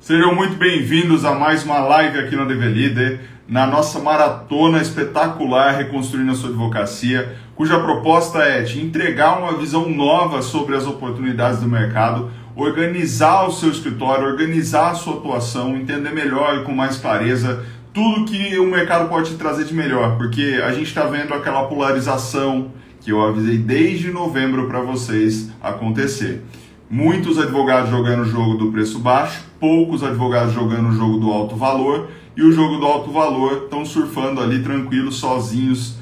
Sejam muito bem-vindos a mais uma live aqui no DV Líder, na nossa maratona espetacular Reconstruindo a Sua Advocacia, cuja proposta é te entregar uma visão nova sobre as oportunidades do mercado, organizar o seu escritório, organizar a sua atuação, entender melhor e com mais clareza tudo que o mercado pode te trazer de melhor, porque a gente está vendo aquela polarização que eu avisei desde novembro para vocês acontecer. Muitos advogados jogando o jogo do preço baixo, poucos advogados jogando o jogo do alto valor, e o jogo do alto valor estão surfando ali tranquilos, sozinhos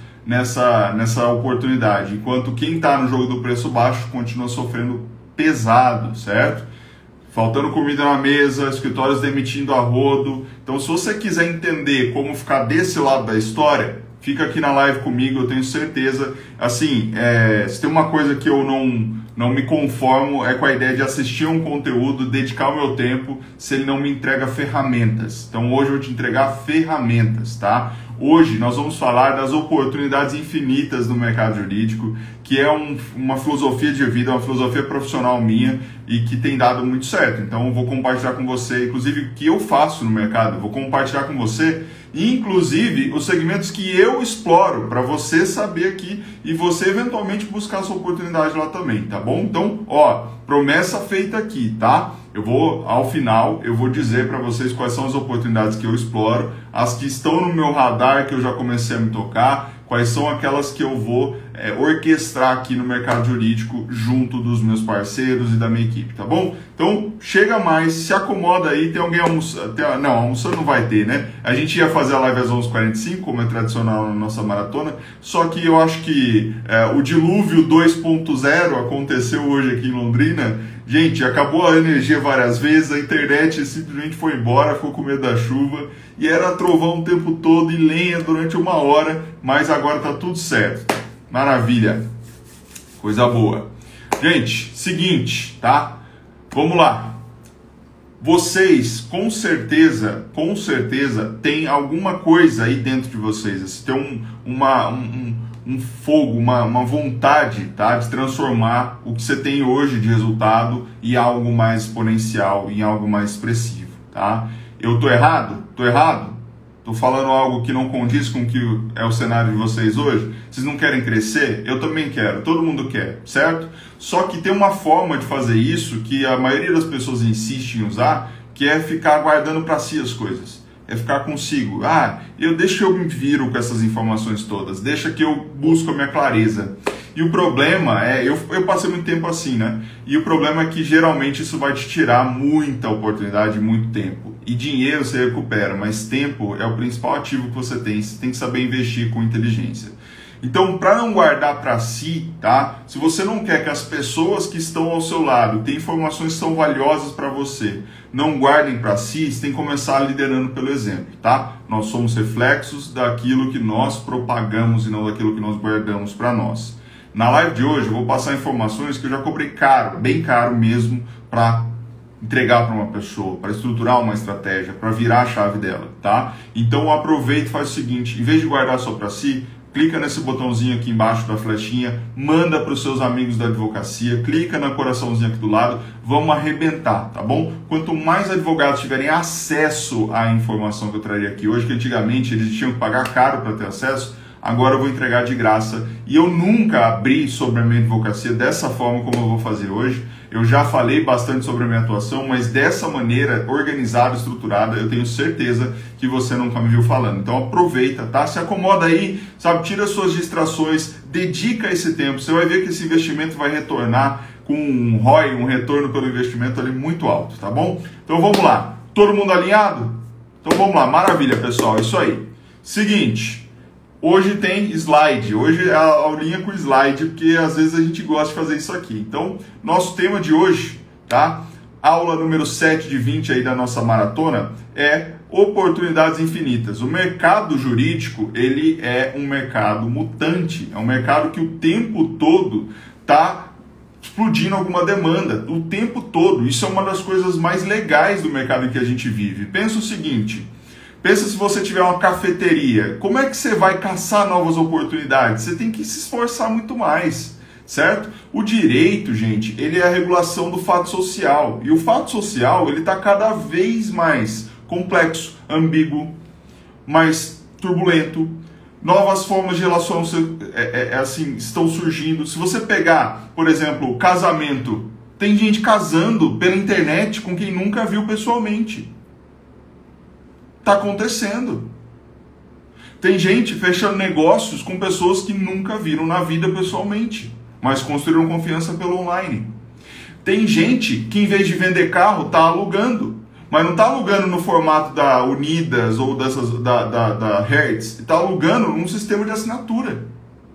nessa oportunidade, enquanto quem está no jogo do preço baixo continua sofrendo pesado, certo? Faltando comida na mesa, escritórios demitindo a rodo. Então, se você quiser entender como ficar desse lado da história, fica aqui na live comigo, eu tenho certeza. Assim, se tem uma coisa que eu não me conformo é com a ideia de assistir um conteúdo, dedicar o meu tempo, se ele não me entrega ferramentas. Então hoje eu vou te entregar ferramentas, tá? Hoje nós vamos falar das oportunidades infinitas do mercado jurídico, que é uma filosofia de vida, uma filosofia profissional minha e que tem dado muito certo. Então eu vou compartilhar com você, inclusive, o que eu faço no mercado, eu vou compartilhar com você, inclusive, os segmentos que eu exploro, para você saber aqui e você eventualmente buscar a sua oportunidade lá também, tá bom? Então, ó, promessa feita aqui, tá? Ao final, eu vou dizer para vocês quais são as oportunidades que eu exploro, as que estão no meu radar, que eu já comecei a me tocar, quais são aquelas que eu vou orquestrar aqui no mercado jurídico junto dos meus parceiros e da minha equipe, tá bom? Então, chega mais, se acomoda aí, tem alguém almoçando? Não, almoçando não vai ter, né? A gente ia fazer a live às 11h45, como é tradicional na nossa maratona, só que eu acho que o dilúvio 2.0 aconteceu hoje aqui em Londrina. Gente, acabou a energia várias vezes, a internet simplesmente foi embora, ficou com medo da chuva, e era trovão o tempo todo e lenha durante 1 hora, mas agora tá tudo certo. Maravilha, coisa boa. Gente, seguinte, tá? Vamos lá. Vocês, com certeza, tem alguma coisa aí dentro de vocês. Tem um fogo, uma vontade, tá, de transformar o que você tem hoje de resultado em algo mais exponencial, em algo mais expressivo, tá? Eu tô errado? Tô errado? Tô falando algo que não condiz com o que é o cenário de vocês hoje? Vocês não querem crescer? Eu também quero, todo mundo quer, certo? Só que tem uma forma de fazer isso que a maioria das pessoas insiste em usar, que é ficar guardando para si as coisas. É ficar consigo. Deixa que eu me viro com essas informações todas, deixa que eu busco a minha clareza. E o problema eu passei muito tempo assim, né? E o problema é que geralmente isso vai te tirar muita oportunidade, muito tempo. E dinheiro você recupera, mas tempo é o principal ativo que você tem que saber investir com inteligência. Então, para não guardar para si, tá? Se você não quer que as pessoas que estão ao seu lado tenham informações que são valiosas para você, não guardem para si, você tem que começar liderando pelo exemplo, tá? Nós somos reflexos daquilo que nós propagamos e não daquilo que nós guardamos para nós. Na live de hoje eu vou passar informações que eu já cobrei caro, bem caro mesmo, para entregar para uma pessoa, para estruturar uma estratégia, para virar a chave dela, tá? Então aproveita e faz o seguinte, em vez de guardar só para si, clica nesse botãozinho aqui embaixo da flechinha, manda para os seus amigos da advocacia, clica no coraçãozinho aqui do lado, vamos arrebentar, tá bom? Quanto mais advogados tiverem acesso à informação que eu traria aqui hoje, que antigamente eles tinham que pagar caro para ter acesso, agora eu vou entregar de graça. E eu nunca abri sobre a minha advocacia dessa forma como eu vou fazer hoje. Eu já falei bastante sobre a minha atuação, mas dessa maneira, organizada, estruturada, eu tenho certeza que você nunca me viu falando. Então aproveita, tá? Se acomoda aí, sabe? Tira suas distrações, dedica esse tempo. Você vai ver que esse investimento vai retornar com um ROI, um retorno pelo investimento ali muito alto, tá bom? Então vamos lá. Todo mundo alinhado? Então vamos lá. Maravilha, pessoal. Isso aí. Seguinte. Hoje tem slide, hoje é a aulinha com slide, porque às vezes a gente gosta de fazer isso aqui. Então, nosso tema de hoje, tá? Aula número 7 de 20 aí da nossa maratona é oportunidades infinitas. O mercado jurídico, ele é um mercado mutante, é um mercado que o tempo todo está explodindo alguma demanda, o tempo todo. Isso é uma das coisas mais legais do mercado em que a gente vive. Pensa o seguinte... Pensa se você tiver uma cafeteria, como é que você vai caçar novas oportunidades? Você tem que se esforçar muito mais. certo? O direito, gente, ele é a regulação do fato social. E o fato social, ele está cada vez mais complexo, ambíguo, mais turbulento. Novas formas de relação assim, estão surgindo. Se você pegar, por exemplo, casamento, tem gente casando pela internet com quem nunca viu pessoalmente. Está acontecendo. Tem gente fechando negócios com pessoas que nunca viram na vida pessoalmente, mas construíram confiança pelo online. Tem gente que, em vez de vender carro, está alugando. Mas não está alugando no formato da Unidas ou da Hertz. Está alugando num sistema de assinatura.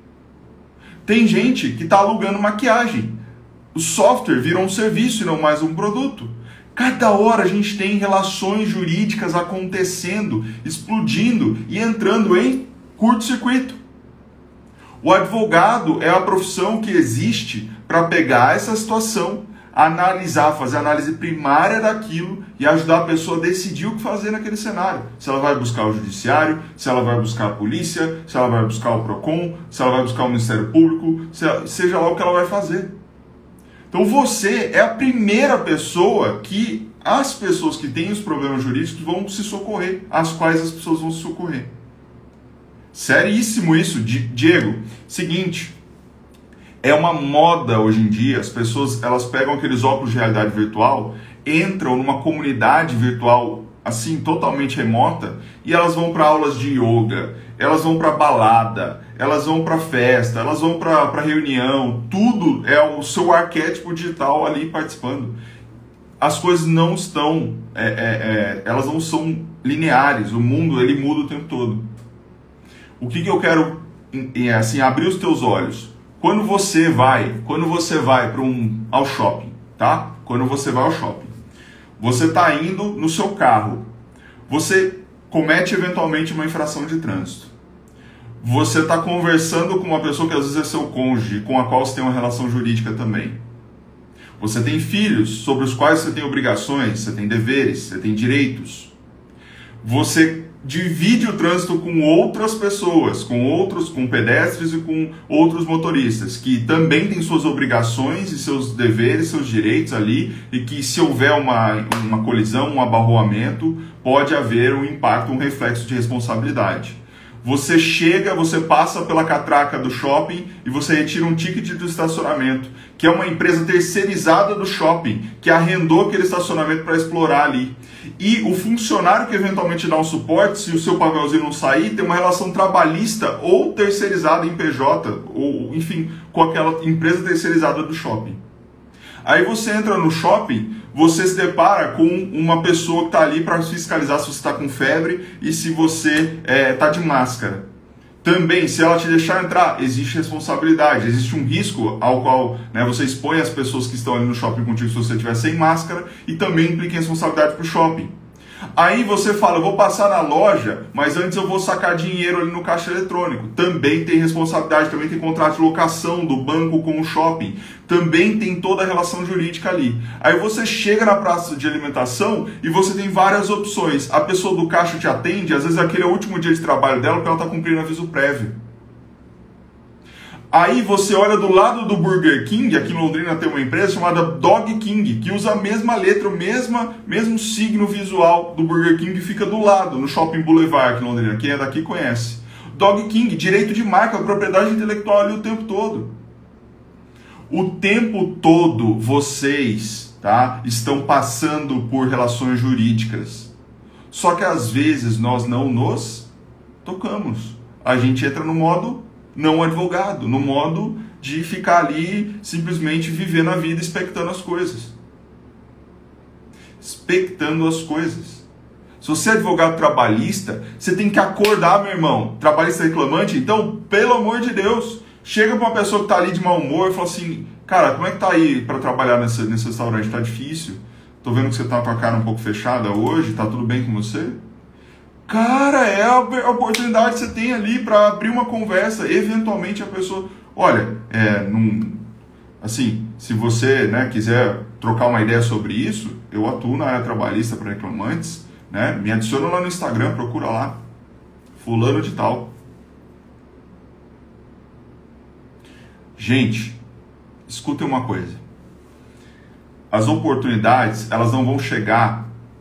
Tem gente que está alugando maquiagem. O software virou um serviço e não mais um produto. Cada hora a gente tem relações jurídicas acontecendo, explodindo e entrando em curto-circuito. O advogado é a profissão que existe para pegar essa situação, analisar, fazer a análise primária daquilo e ajudar a pessoa a decidir o que fazer naquele cenário. Se ela vai buscar o judiciário, se ela vai buscar a polícia, se ela vai buscar o PROCON, se ela vai buscar o Ministério Público, seja lá o que ela vai fazer. Então você é a primeira pessoa que as pessoas que têm os problemas jurídicos vão se socorrer, as quais as pessoas vão se socorrer. Seríssimo isso, Diego. Seguinte, é uma moda hoje em dia, as pessoas elas pegam aqueles óculos de realidade virtual, entram numa comunidade virtual assim totalmente remota e elas vão para aulas de yoga, elas vão para balada, elas vão para festa, elas vão para reunião, tudo é o seu arquétipo digital ali participando. As coisas não estão, elas não são lineares, o mundo ele muda o tempo todo. O que eu quero assim, abrir os teus olhos. Quando você vai ao shopping, tá? Quando você vai ao shopping, você está indo no seu carro, você comete eventualmente uma infração de trânsito. Você está conversando com uma pessoa que às vezes é seu cônjuge, com a qual você tem uma relação jurídica também. Você tem filhos sobre os quais você tem obrigações, você tem deveres, você tem direitos. Você divide o trânsito com outras pessoas, com pedestres e com outros motoristas, que também têm suas obrigações e seus deveres, seus direitos ali, e que se houver uma colisão, um abarroamento, pode haver um impacto, um reflexo de responsabilidade. Você chega, você passa pela catraca do shopping e você retira um ticket do estacionamento, que é uma empresa terceirizada do shopping, que arrendou aquele estacionamento para explorar ali. E o funcionário que eventualmente dá um suporte, se o seu papelzinho não sair, tem uma relação trabalhista ou terceirizada em PJ, ou enfim, com aquela empresa terceirizada do shopping. Aí você entra no shopping, você se depara com uma pessoa que está ali para fiscalizar se você está com febre e se você está de máscara. Também, se ela te deixar entrar, existe responsabilidade, existe um risco ao qual você expõe as pessoas que estão ali no shopping contigo se você estiver sem máscara e também implica em responsabilidade para o shopping. Aí você fala, eu vou passar na loja, mas antes eu vou sacar dinheiro ali no caixa eletrônico. Também tem responsabilidade, também tem contrato de locação do banco com o shopping. Também tem toda a relação jurídica ali. Aí você chega na praça de alimentação e você tem várias opções. A pessoa do caixa te atende, às vezes aquele é o último dia de trabalho dela porque ela está cumprindo aviso prévio. Aí você olha do lado do Burger King, aqui em Londrina tem uma empresa chamada Dog King, que usa a mesma letra, o mesmo signo visual do Burger King, que fica do lado, no Shopping Boulevard aqui em Londrina. Quem é daqui conhece. Dog King, direito de marca, propriedade intelectual ali o tempo todo. O tempo todo vocês estão passando por relações jurídicas. Só que às vezes nós não nos tocamos. A gente entra no modo não advogado, no modo de ficar ali simplesmente vivendo a vida, expectando as coisas. Expectando as coisas. Se você é advogado trabalhista, você tem que acordar, meu irmão. Trabalhista reclamante, então, pelo amor de Deus, chega para uma pessoa que está ali de mau humor e fala assim, cara, como é que tá aí para trabalhar nesse restaurante? Tá difícil? Tô vendo que você tá com a cara um pouco fechada hoje, tá tudo bem com você? Cara, é a oportunidade que você tem ali para abrir uma conversa. Eventualmente a pessoa... Olha, assim, se você quiser trocar uma ideia sobre isso, eu atuo na área trabalhista para reclamantes. Me adiciona lá no Instagram, procura lá. Fulano de tal. Gente, escutem uma coisa. As oportunidades, elas não vão chegar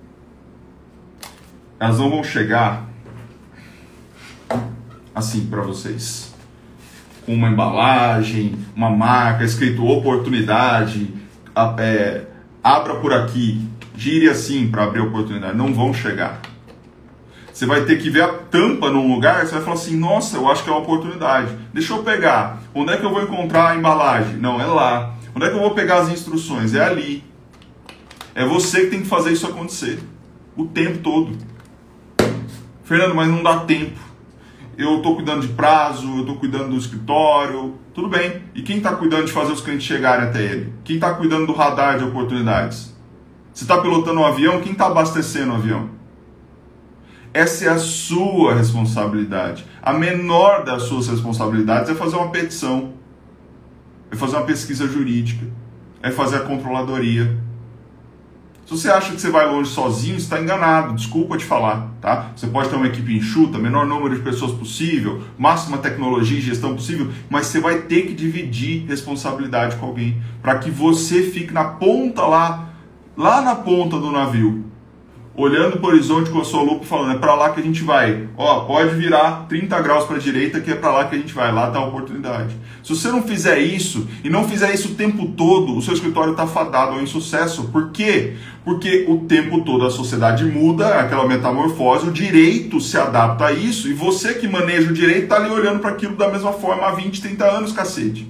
assim para vocês. Com uma embalagem, uma marca, escrito oportunidade, abra por aqui, gire assim para abrir a oportunidade. Não vão chegar. Você vai ter que ver a tampa num lugar, você vai falar assim, nossa, eu acho que é uma oportunidade. Deixa eu pegar. Onde é que eu vou encontrar a embalagem? Não, é lá. Onde é que eu vou pegar as instruções? É ali. É você que tem que fazer isso acontecer. O tempo todo. Fernando, mas não dá tempo. Eu estou cuidando de prazo, eu estou cuidando do escritório. Tudo bem. E quem está cuidando de fazer os clientes chegarem até ele? Quem está cuidando do radar de oportunidades? Você está pilotando um avião? Quem está abastecendo o avião? Essa é a sua responsabilidade. A menor das suas responsabilidades é fazer uma petição, é fazer uma pesquisa jurídica, é fazer a controladoria. Se você acha que você vai longe sozinho, você está enganado, desculpa te falar, tá? Você pode ter uma equipe enxuta, menor número de pessoas possível, máxima tecnologia e gestão possível, mas você vai ter que dividir responsabilidade com alguém, para que você fique na ponta lá na ponta do navio, olhando para o horizonte com a sua lupa e falando, é para lá que a gente vai. Ó, pode virar 30 graus para a direita que é para lá que a gente vai. Lá está a oportunidade. Se você não fizer isso, e não fizer isso o tempo todo, o seu escritório está fadado ao insucesso. Por quê? Porque o tempo todo a sociedade muda, aquela metamorfose, o direito se adapta a isso, e você que maneja o direito está ali olhando para aquilo da mesma forma há 20, 30 anos, cacete.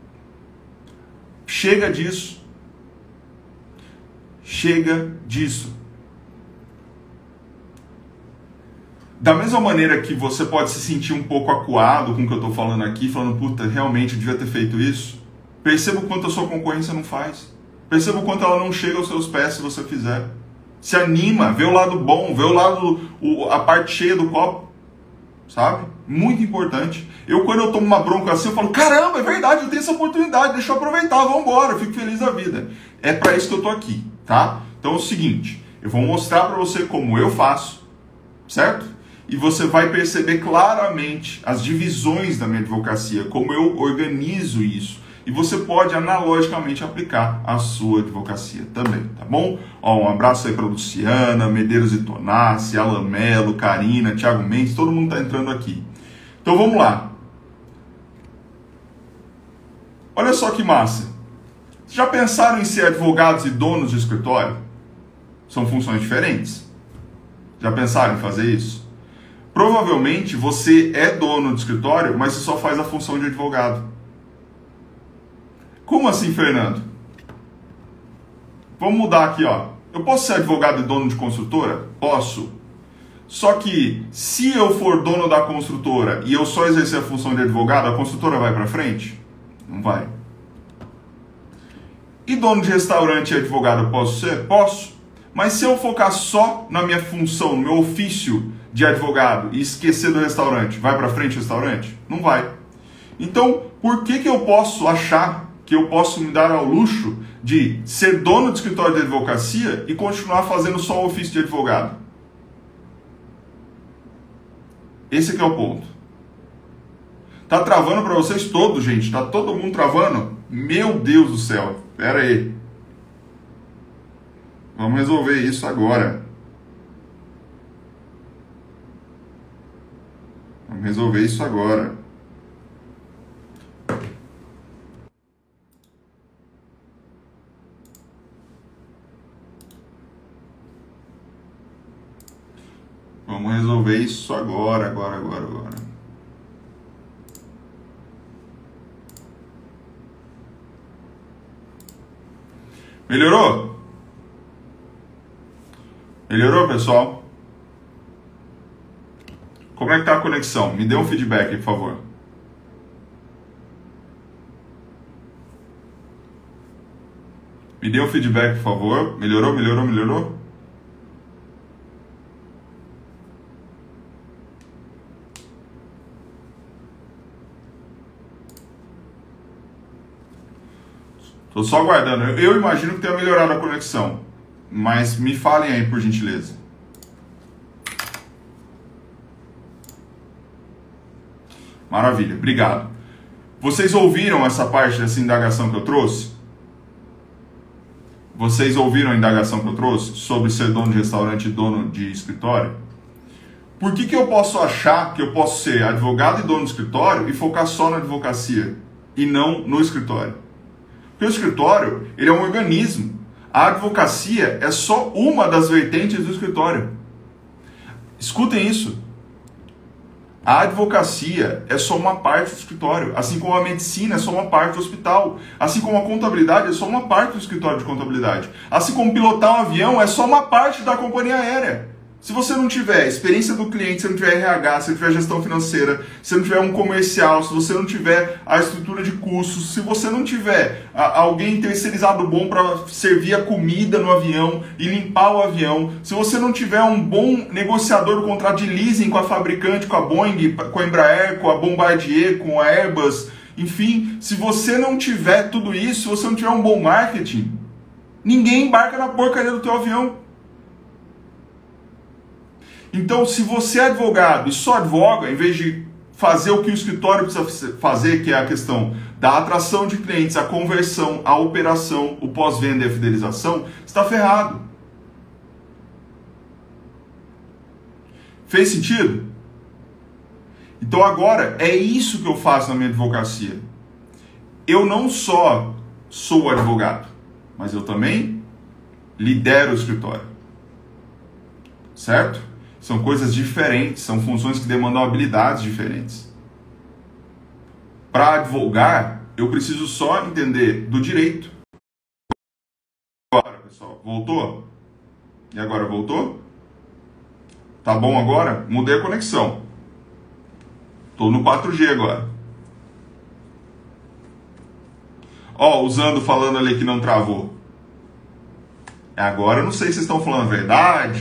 Chega disso. Chega disso. Da mesma maneira que você pode se sentir um pouco acuado com o que eu estou falando aqui, falando, puta, realmente eu devia ter feito isso, perceba o quanto a sua concorrência não faz. Perceba o quanto ela não chega aos seus pés se você fizer. Se anima, vê o lado bom, vê o lado, a parte cheia do copo, sabe? Muito importante. Quando eu tomo uma bronca assim, eu falo, caramba, é verdade, eu tenho essa oportunidade, deixa eu aproveitar, vamos embora, eu fico feliz da vida. É para isso que eu estou aqui, tá? Então é o seguinte, eu vou mostrar para você como eu faço, certo? E você vai perceber claramente as divisões da minha advocacia, como eu organizo isso. E você pode analogicamente aplicar a sua advocacia também, tá bom? Ó, um abraço aí para Luciana, Medeiros e Tonassi, Alan Melo, Karina, Thiago Mendes, todo mundo está entrando aqui. Então vamos lá. Olha só que massa. Já pensaram em ser advogados e donos de escritório? São funções diferentes. Já pensaram em fazer isso? Provavelmente você é dono de escritório, mas você só faz a função de advogado. Como assim, Fernando? Vamos mudar aqui, ó. Eu posso ser advogado e dono de construtora? Posso. Só que, se eu for dono da construtora e eu só exercer a função de advogado, a construtora vai para frente? Não vai. E dono de restaurante e advogado eu posso ser? Posso. Mas se eu focar só na minha função, no meu ofício de advogado e esquecer do restaurante, vai para frente o restaurante? Não vai. Então, por que eu posso achar que eu posso me dar ao luxo de ser dono de escritório de advocacia e continuar fazendo só o ofício de advogado? Esse aqui é o ponto. Tá travando para vocês todos, gente? Tá todo mundo travando? Meu Deus do céu. Pera aí. Vamos resolver isso agora. Vamos resolver isso agora. Vamos resolver isso agora. Melhorou? Melhorou, pessoal? Como é que tá a conexão? Me dê um feedback, por favor. Me dê um feedback, por favor. Melhorou? Tô só aguardando. Eu imagino que tenha melhorado a conexão. Mas me falem aí, por gentileza. Maravilha, obrigado. Vocês ouviram essa parte dessa indagação que eu trouxe? Vocês ouviram a indagação que eu trouxe sobre ser dono de restaurante e dono de escritório? Por que eu posso achar que eu posso ser advogado e dono de escritório e focar só na advocacia e não no escritório? Porque o escritório, ele é um organismo. A advocacia é só uma das vertentes do escritório. Escutem isso. A advocacia é só uma parte do escritório, assim como a medicina é só uma parte do hospital, assim como a contabilidade é só uma parte do escritório de contabilidade, assim como pilotar um avião é só uma parte da companhia aérea. Se você não tiver experiência do cliente, se não tiver RH, se não tiver gestão financeira, se não tiver um comercial, se você não tiver a estrutura de custos, se você não tiver alguém terceirizado bom para servir a comida no avião e limpar o avião, se você não tiver um bom negociador do contrato de leasing com a fabricante, com a Boeing, com a Embraer, com a Bombardier, com a Airbus, enfim, se você não tiver tudo isso, se você não tiver um bom marketing, ninguém embarca na porcaria do teu avião. Então, se você é advogado e só advoga, em vez de fazer o que o escritório precisa fazer, que é a questão da atração de clientes, a conversão, a operação, o pós-venda e a fidelização, está ferrado. Fez sentido? Então agora, é isso que eu faço na minha advocacia. Eu não só sou advogado, mas eu também lidero o escritório. Certo? São coisas diferentes, são funções que demandam habilidades diferentes. Para advogar, eu preciso só entender do direito. Agora, pessoal, voltou? E agora voltou? Tá bom agora? Mudei a conexão. Estou no 4G agora. Ó, falando ali que não travou. Agora eu não sei se vocês estão falando a verdade.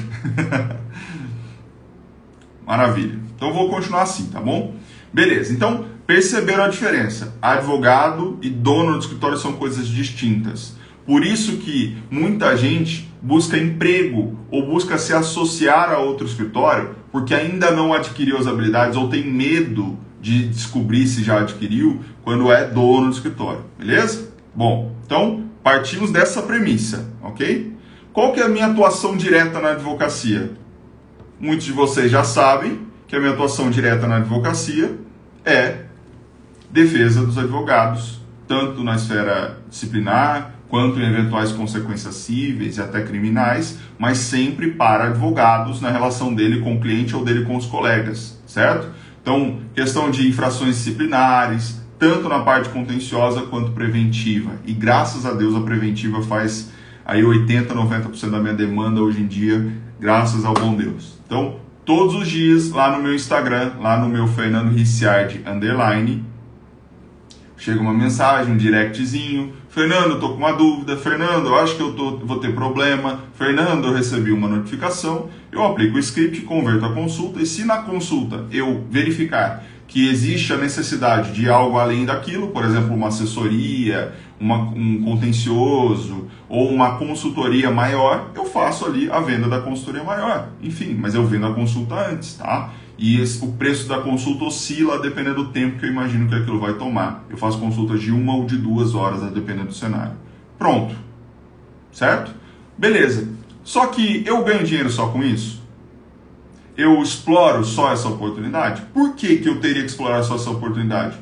Maravilha. Então eu vou continuar assim, tá bom? Beleza. Então, perceberam a diferença. Advogado e dono do escritório são coisas distintas. Por isso que muita gente busca emprego ou busca se associar a outro escritório porque ainda não adquiriu as habilidades ou tem medo de descobrir se já adquiriu quando é dono do escritório. Beleza? Bom, então partimos dessa premissa, ok? Qual que é a minha atuação direta na advocacia? Muitos de vocês já sabem que a minha atuação direta na advocacia é defesa dos advogados, tanto na esfera disciplinar, quanto em eventuais consequências cíveis e até criminais, mas sempre para advogados na relação dele com o cliente ou dele com os colegas, certo? Então, questão de infrações disciplinares, tanto na parte contenciosa quanto preventiva. E graças a Deus a preventiva faz aí 80%, 90% da minha demanda hoje em dia, graças ao bom Deus. Então, todos os dias, lá no meu Instagram, lá no meu Fernando Ricciardi _ chega uma mensagem, um directzinho. Fernando, eu tô com uma dúvida. Fernando, eu acho que vou ter problema. Fernando, eu recebi uma notificação. Eu aplico o script, converto a consulta. E se na consulta eu verificar que existe a necessidade de algo além daquilo, por exemplo, uma assessoria, um contencioso ou uma consultoria maior, eu faço ali a venda da consultoria maior. Enfim, mas eu vendo a consulta antes, tá? E o preço da consulta oscila dependendo do tempo que eu imagino que aquilo vai tomar. Eu faço consultas de 1 ou de 2 horas, dependendo do cenário. Pronto. Certo? Beleza. Só que eu ganho dinheiro só com isso? Eu exploro só essa oportunidade? Por que eu teria que explorar só essa oportunidade?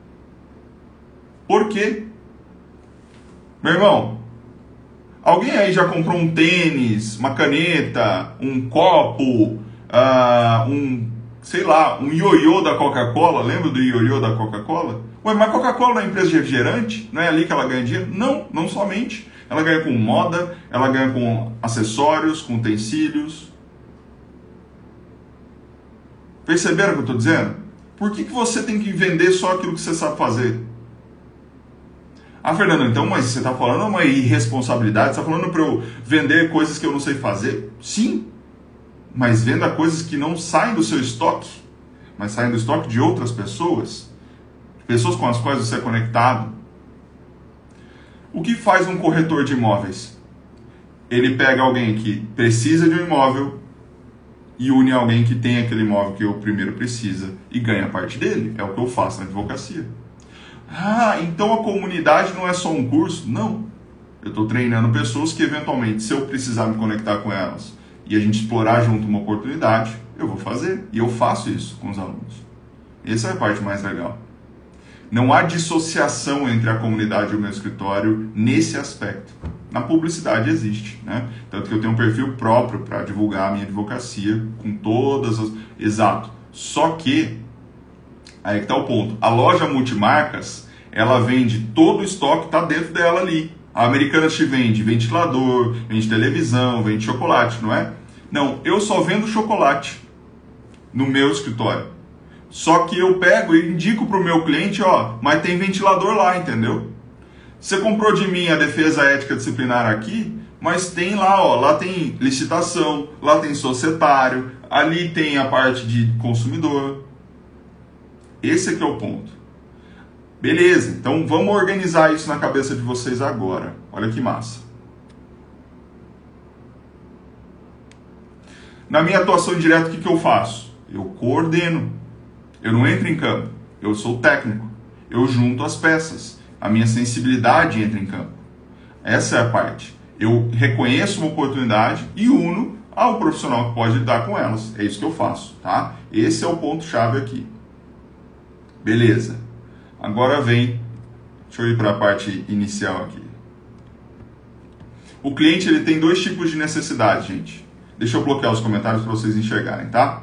Por quê? Meu irmão, alguém aí já comprou um tênis, uma caneta, um copo, um ioiô da Coca-Cola? Lembra do ioiô da Coca-Cola? Ué, mas a Coca-Cola não é empresa de refrigerante? Não é ali que ela ganha dinheiro? Não, não somente. Ela ganha com moda, ela ganha com acessórios, com utensílios. Perceberam o que eu estou dizendo? Por que você tem que vender só aquilo que você sabe fazer? Ah, Fernando, então, mas você está falando uma irresponsabilidade? Você está falando para eu vender coisas que eu não sei fazer? Sim, mas venda coisas que não saem do seu estoque, mas saem do estoque de outras pessoas, pessoas com as quais você é conectado. O que faz um corretor de imóveis? Ele pega alguém que precisa de um imóvel e une alguém que tem aquele imóvel que o primeiro precisa e ganha parte dele. É o que eu faço na advocacia. Ah, então a comunidade não é só um curso? Não. Eu estou treinando pessoas que, eventualmente, se eu precisar me conectar com elas e a gente explorar junto uma oportunidade, eu vou fazer. E eu faço isso com os alunos. Essa é a parte mais legal. Não há dissociação entre a comunidade e o meu escritório nesse aspecto. Na publicidade existe, né? Tanto que eu tenho um perfil próprio para divulgar a minha advocacia com todas as... Exato. Só que, aí que está o ponto. A loja multimarcas, ela vende todo o estoque, está dentro dela ali. A Americanas te vende ventilador, vende televisão, vende chocolate, não é? Não, eu só vendo chocolate no meu escritório. Só que eu pego e indico para o meu cliente, ó, mas tem ventilador lá, entendeu? Você comprou de mim a defesa ética disciplinar aqui, mas tem lá, ó, lá tem licitação, lá tem societário, ali tem a parte de consumidor. Esse aqui é o ponto. Beleza, então vamos organizar isso na cabeça de vocês agora. Olha que massa. Na minha atuação direta, o que eu faço? Eu coordeno. Eu não entro em campo. Eu sou técnico. Eu junto as peças. A minha sensibilidade entra em campo. Essa é a parte. Eu reconheço uma oportunidade e uno ao profissional que pode lidar com elas. É isso que eu faço, tá? Esse é o ponto-chave aqui. Beleza. Agora vem... Deixa eu ir para a parte inicial aqui. O cliente ele tem dois tipos de necessidade, gente. Deixa eu bloquear os comentários para vocês enxergarem, tá?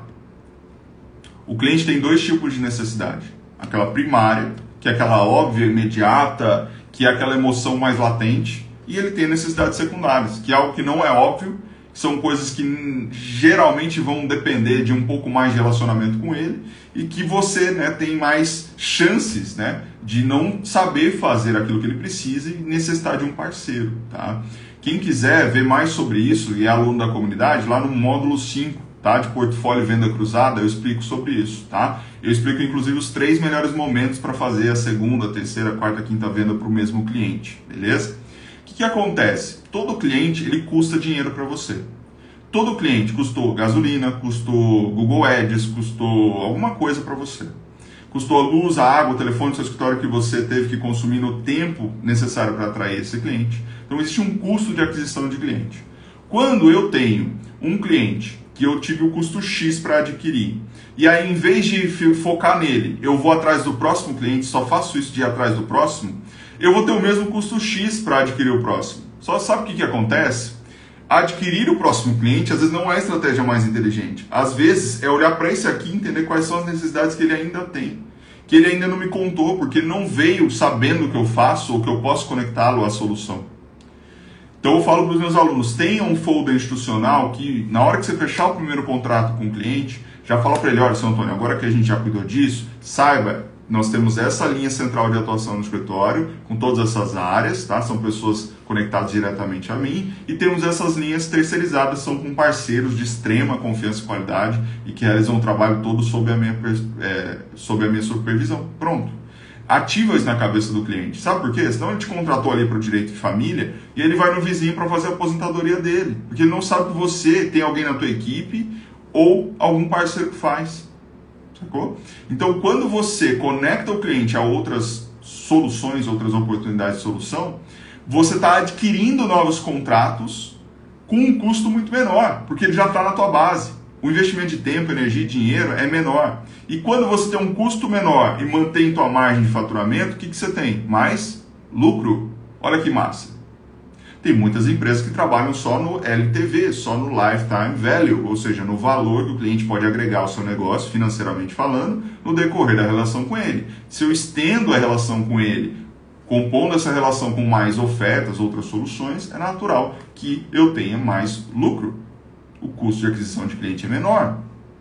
O cliente tem dois tipos de necessidade. Aquela primária, que é aquela óbvia, imediata, que é aquela emoção mais latente. E ele tem necessidades secundárias, que é algo que não é óbvio, são coisas que geralmente vão depender de um pouco mais de relacionamento com ele e que você, né, tem mais chances, né, de não saber fazer aquilo que ele precisa e necessitar de um parceiro, tá? Quem quiser ver mais sobre isso e é aluno da comunidade, lá no módulo 5, tá, de portfólio e venda cruzada, eu explico sobre isso, tá? Eu explico inclusive os 3 melhores momentos para fazer a segunda, terceira, quarta, quinta venda para o mesmo cliente, beleza? O que acontece? Todo cliente ele custa dinheiro para você. Todo cliente custou gasolina, custou Google Ads, custou alguma coisa para você. Custou a luz, a água, o telefone do seu escritório que você teve que consumir no tempo necessário para atrair esse cliente. Então existe um custo de aquisição de cliente. Quando eu tenho um cliente que eu tive o custo X para adquirir, e aí em vez de focar nele, eu vou atrás do próximo cliente, só faço isso de ir atrás do próximo, eu vou ter o mesmo custo X para adquirir o próximo. Só sabe o que acontece? Adquirir o próximo cliente, às vezes, não é a estratégia mais inteligente. Às vezes, é olhar para esse aqui e entender quais são as necessidades que ele ainda tem. Que ele ainda não me contou, porque ele não veio sabendo o que eu faço ou que eu posso conectá-lo à solução. Então, eu falo para os meus alunos, tenha um folder institucional que, na hora que você fechar o primeiro contrato com o cliente, já fala para ele, olha, seu Antônio, agora que a gente já cuidou disso, saiba, nós temos essa linha central de atuação no escritório, com todas essas áreas, tá? São pessoas conectadas diretamente a mim, e temos essas linhas terceirizadas, são com parceiros de extrema confiança e qualidade, e que realizam o trabalho todo sob a minha supervisão. Pronto. Ativa isso na cabeça do cliente. Sabe por quê? Senão ele te contratou ali para o direito de família, e ele vai no vizinho para fazer a aposentadoria dele, porque ele não sabe que você tem alguém na tua equipe, ou algum parceiro que faz. Sacou? Então, quando você conecta o cliente a outras soluções, outras oportunidades de solução, você está adquirindo novos contratos com um custo muito menor, porque ele já está na tua base. O investimento de tempo, energia e dinheiro é menor. E quando você tem um custo menor e mantém tua margem de faturamento, o que você tem? Mais lucro. Olha que massa. Tem muitas empresas que trabalham só no LTV, só no Lifetime Value, ou seja, no valor que o cliente pode agregar ao seu negócio, financeiramente falando, no decorrer da relação com ele. Se eu estendo a relação com ele, compondo essa relação com mais ofertas, outras soluções, é natural que eu tenha mais lucro. O custo de aquisição de cliente é menor,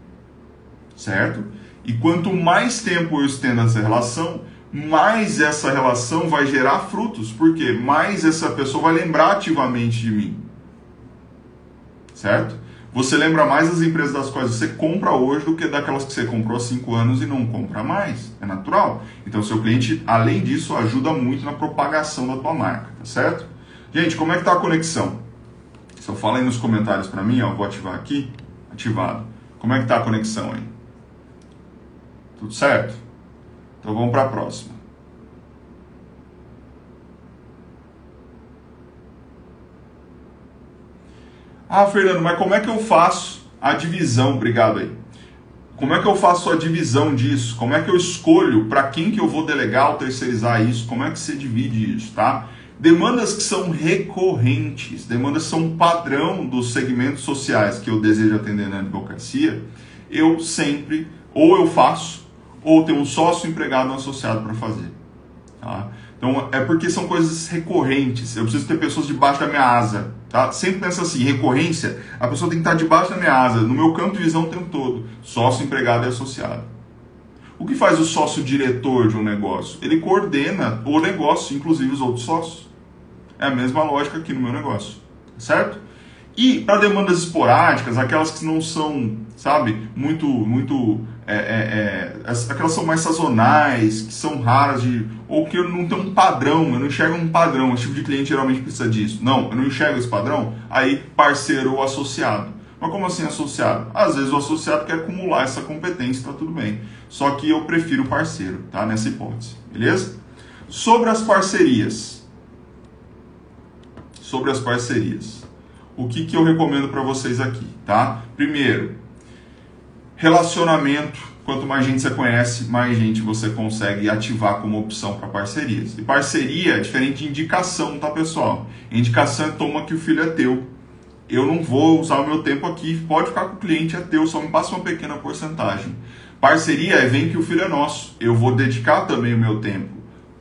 certo? E quanto mais tempo eu estendo essa relação, mais essa relação vai gerar frutos, porque mais essa pessoa vai lembrar ativamente de mim, certo? Você lembra mais das empresas das quais você compra hoje do que daquelas que você comprou há 5 anos e não compra mais, é natural. Então seu cliente, além disso, ajuda muito na propagação da tua marca, tá certo? Gente, como é que tá a conexão? Só fala aí nos comentários para mim, ó, vou ativar aqui, ativado. Como é que tá a conexão aí? Tudo certo? Então vamos para a próxima. Ah, Fernando, mas como é que eu faço a divisão? Obrigado aí. Como é que eu faço a divisão disso? Como é que eu escolho para quem que eu vou delegar ou terceirizar isso? Como é que você divide isso, tá? Demandas que são recorrentes, demandas que são padrão dos segmentos sociais que eu desejo atender na advocacia, eu sempre, ou eu faço, ou tenho um sócio empregado ou associado para fazer. Tá? Então, é porque são coisas recorrentes, eu preciso ter pessoas debaixo da minha asa. Tá? Sempre pensa assim, recorrência, a pessoa tem que estar debaixo da minha asa, no meu campo de visão o tempo todo, sócio empregado e associado. O que faz o sócio diretor de um negócio? Ele coordena o negócio, inclusive os outros sócios. É a mesma lógica aqui no meu negócio, certo? E para demandas esporádicas, aquelas que não são, sabe, aquelas são mais sazonais, que são raras, ou que eu não tenho um padrão, eu não enxergo um padrão, esse tipo de cliente geralmente precisa disso. Não, eu não enxergo esse padrão, aí parceiro ou associado. Mas como assim associado? Às vezes o associado quer acumular essa competência, tá tudo bem. Só que eu prefiro o parceiro, tá? Nessa hipótese, beleza? Sobre as parcerias. O que eu recomendo para vocês aqui, tá? Primeiro, relacionamento. Quanto mais gente você conhece, mais gente você consegue ativar como opção para parcerias. E parceria é diferente de indicação, tá, pessoal? Indicação é toma que o filho é teu. Eu não vou usar o meu tempo aqui, pode ficar com o cliente, é teu, só me passa uma pequena porcentagem. Parceria é vem que o filho é nosso. Eu vou dedicar também o meu tempo.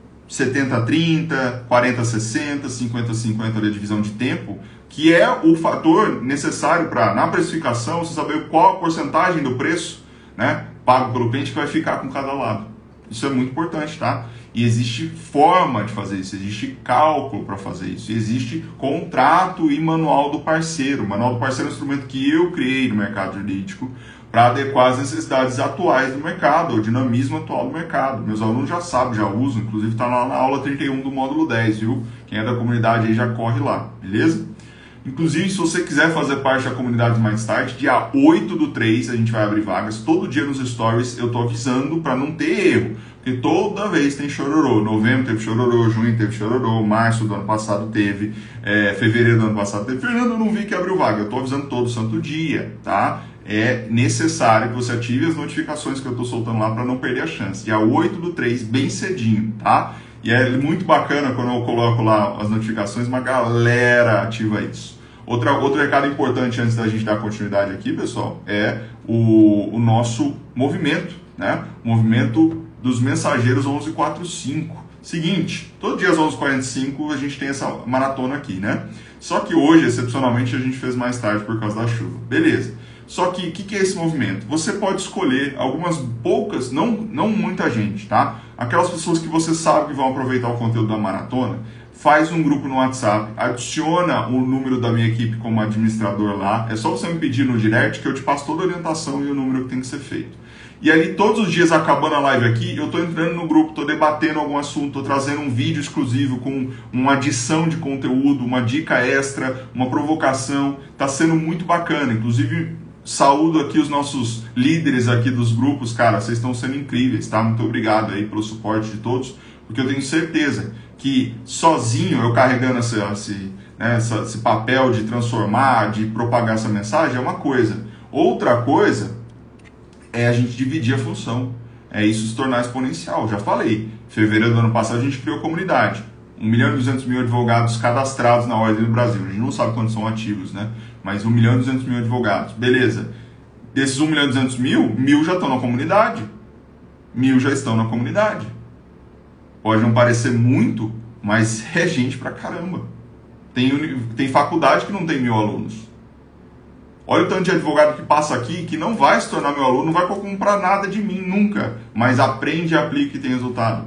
70-30, 40-60, 50-50 da divisão de tempo, que é o fator necessário para, na precificação, você saber qual a porcentagem do preço, né, pago pelo cliente que vai ficar com cada lado. Isso é muito importante, tá? E existe forma de fazer isso, existe cálculo para fazer isso, existe contrato e manual do parceiro. O manual do parceiro é um instrumento que eu criei no mercado jurídico para adequar as necessidades atuais do mercado, o dinamismo atual do mercado. Meus alunos já sabem, já usam, inclusive está lá na aula 31 do módulo 10, viu? Quem é da comunidade aí já corre lá, beleza? Inclusive, se você quiser fazer parte da comunidade Mindstart, dia 8/3 a gente vai abrir vagas. Todo dia nos stories eu tô avisando para não ter erro, porque toda vez tem chororô. Novembro teve chororô, junho teve chororô, março do ano passado teve, fevereiro do ano passado teve. Fernando, eu não vi que abriu vaga. Eu tô avisando todo santo dia, tá? É necessário que você ative as notificações que eu tô soltando lá para não perder a chance. Dia 8/3, bem cedinho, tá? E é muito bacana quando eu coloco lá as notificações, uma galera ativa isso. Outro recado importante antes da gente dar continuidade aqui, pessoal, é o nosso movimento, né? O movimento dos mensageiros 1145. Seguinte, todo dia às 11h45 a gente tem essa maratona aqui, né? Só que hoje, excepcionalmente, a gente fez mais tarde por causa da chuva. Beleza. Só que o que é esse movimento? Você pode escolher algumas poucas, não muita gente, tá? Aquelas pessoas que você sabe que vão aproveitar o conteúdo da maratona, faz um grupo no WhatsApp, adiciona o número da minha equipe como administrador lá, é só você me pedir no direct que eu te passo toda a orientação e o número que tem que ser feito. E ali todos os dias, acabando a live aqui, eu estou entrando no grupo, estou debatendo algum assunto, estou trazendo um vídeo exclusivo com uma adição de conteúdo, uma dica extra, uma provocação, está sendo muito bacana, inclusive saúdo aqui os nossos líderes aqui dos grupos, cara, vocês estão sendo incríveis, tá? Muito obrigado aí pelo suporte de todos, porque eu tenho certeza que sozinho, eu carregando esse papel de transformar, de propagar essa mensagem, é uma coisa. Outra coisa é a gente dividir a função, é isso se tornar exponencial. Já falei, em fevereiro do ano passado a gente criou a comunidade, 1.200.000 advogados cadastrados na ordem do Brasil. A gente não sabe quantos são ativos, né? Mas 1.200.000 advogados, beleza. Desses 1.200.000, 1.000 já estão na comunidade. 1.000 já estão na comunidade. Pode não parecer muito, mas é gente pra caramba. Tem faculdade que não tem 1.000 alunos. Olha o tanto de advogado que passa aqui que não vai se tornar meu aluno, não vai comprar nada de mim nunca, mas aprende, aplica e tem resultado.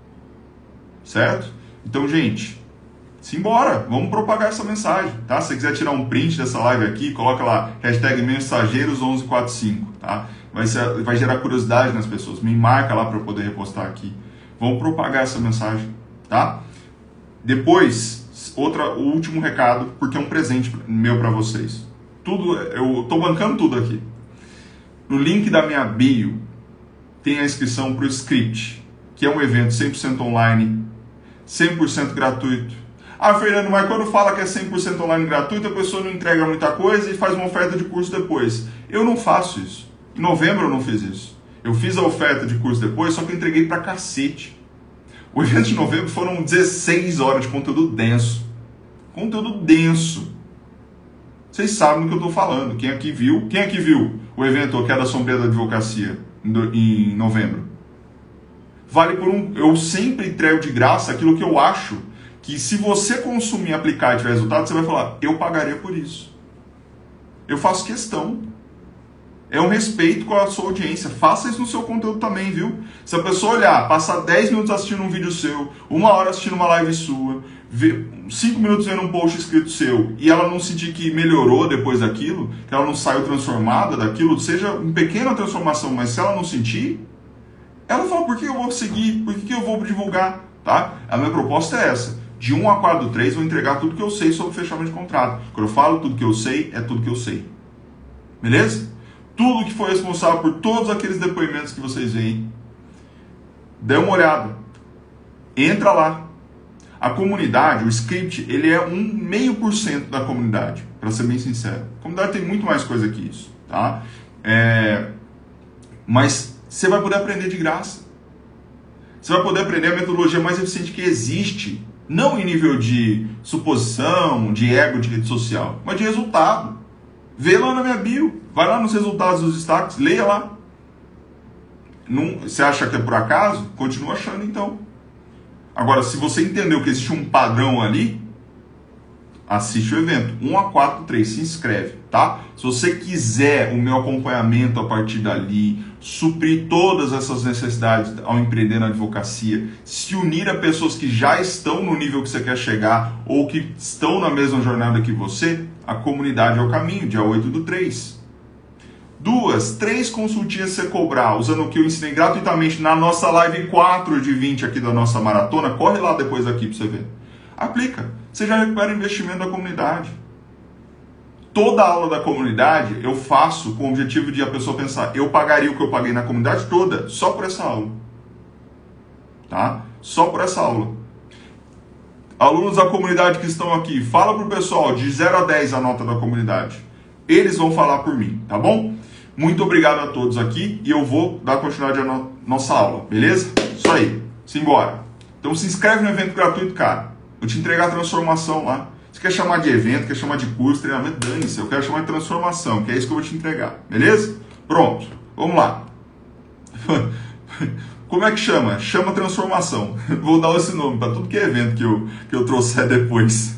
Certo? Então, gente, simbora, vamos propagar essa mensagem, tá? Se você quiser tirar um print dessa live aqui, coloca lá, #mensageiros1145, tá? Vai gerar curiosidade nas pessoas, me marca lá para eu poder repostar aqui. Vamos propagar essa mensagem, tá? Depois, o último recado, porque é um presente meu para vocês. Eu estou bancando tudo aqui. No link da minha bio, tem a inscrição para o Script, que é um evento 100% online, 100% gratuito. Ah, Fernando, mas quando fala que é 100% online gratuito, a pessoa não entrega muita coisa e faz uma oferta de curso depois. Eu não faço isso. Em novembro eu não fiz isso. Eu fiz a oferta de curso depois, só que eu entreguei pra cacete. O evento de novembro foram 16 horas de conteúdo denso. Conteúdo denso. Vocês sabem do que eu estou falando. Quem aqui viu o evento Queda Sombria da Advocacia em novembro? Vale por um... Eu sempre entrego de graça aquilo que eu acho que se você consumir, aplicar e tiver resultado, você vai falar, eu pagaria por isso. Eu faço questão. É um respeito com a sua audiência. Faça isso no seu conteúdo também, viu? Se a pessoa olhar, passar 10 minutos assistindo um vídeo seu, 1 hora assistindo uma live sua, 5 minutos vendo um post escrito seu, e ela não sentir que melhorou depois daquilo, que ela não saiu transformada daquilo, seja uma pequena transformação, mas se ela não sentir, ela fala, por que eu vou seguir? Por que eu vou divulgar? Tá? A minha proposta é essa. De 1 a 4 do 3, vou entregar tudo que eu sei sobre fechamento de contrato. Quando eu falo tudo que eu sei, é tudo que eu sei. Beleza? Tudo que foi responsável por todos aqueles depoimentos que vocês veem. Dê uma olhada. Entra lá. A comunidade, o script, ele é 0,5% da comunidade, para ser bem sincero. A comunidade tem muito mais coisa que isso. Tá? Mas você vai poder aprender de graça. Você vai poder aprender a metodologia mais eficiente que existe. Não em nível de suposição, de ego de rede social, mas de resultado. Vê lá na minha bio. Vai lá nos resultados dos destaques, leia lá. Você acha que é por acaso? Continua achando então. Agora, se você entendeu que existe um padrão ali, assiste o evento. 1 a 4 do 3, se inscreve, tá? Se você quiser o meu acompanhamento a partir dali, suprir todas essas necessidades ao empreender na advocacia, se unir a pessoas que já estão no nível que você quer chegar ou que estão na mesma jornada que você, a comunidade é o caminho, dia 8 do 3. 2, 3 consultinhas você cobrar, usando o que eu ensinei gratuitamente na nossa live 4 de 20 aqui da nossa maratona, corre lá depois aqui para você ver. Aplica, você já recupera o investimento da comunidade. Toda a aula da comunidade eu faço com o objetivo de a pessoa pensar, eu pagaria o que eu paguei na comunidade toda, só por essa aula. Tá? Só por essa aula. Alunos da comunidade que estão aqui, fala pro pessoal de 0 a 10 a nota da comunidade. Eles vão falar por mim, tá bom? Muito obrigado a todos aqui e eu vou dar continuidade à nossa aula, beleza? Isso aí, simbora. Então se inscreve no evento gratuito, cara. Vou te entregar a transformação lá. Você quer chamar de evento, quer chamar de curso, treinamento, dane-se. Eu quero chamar de transformação, que é isso que eu vou te entregar, beleza? Pronto, vamos lá. Como é que chama? Chama transformação. Vou dar esse nome para tudo que é evento que eu trouxer depois.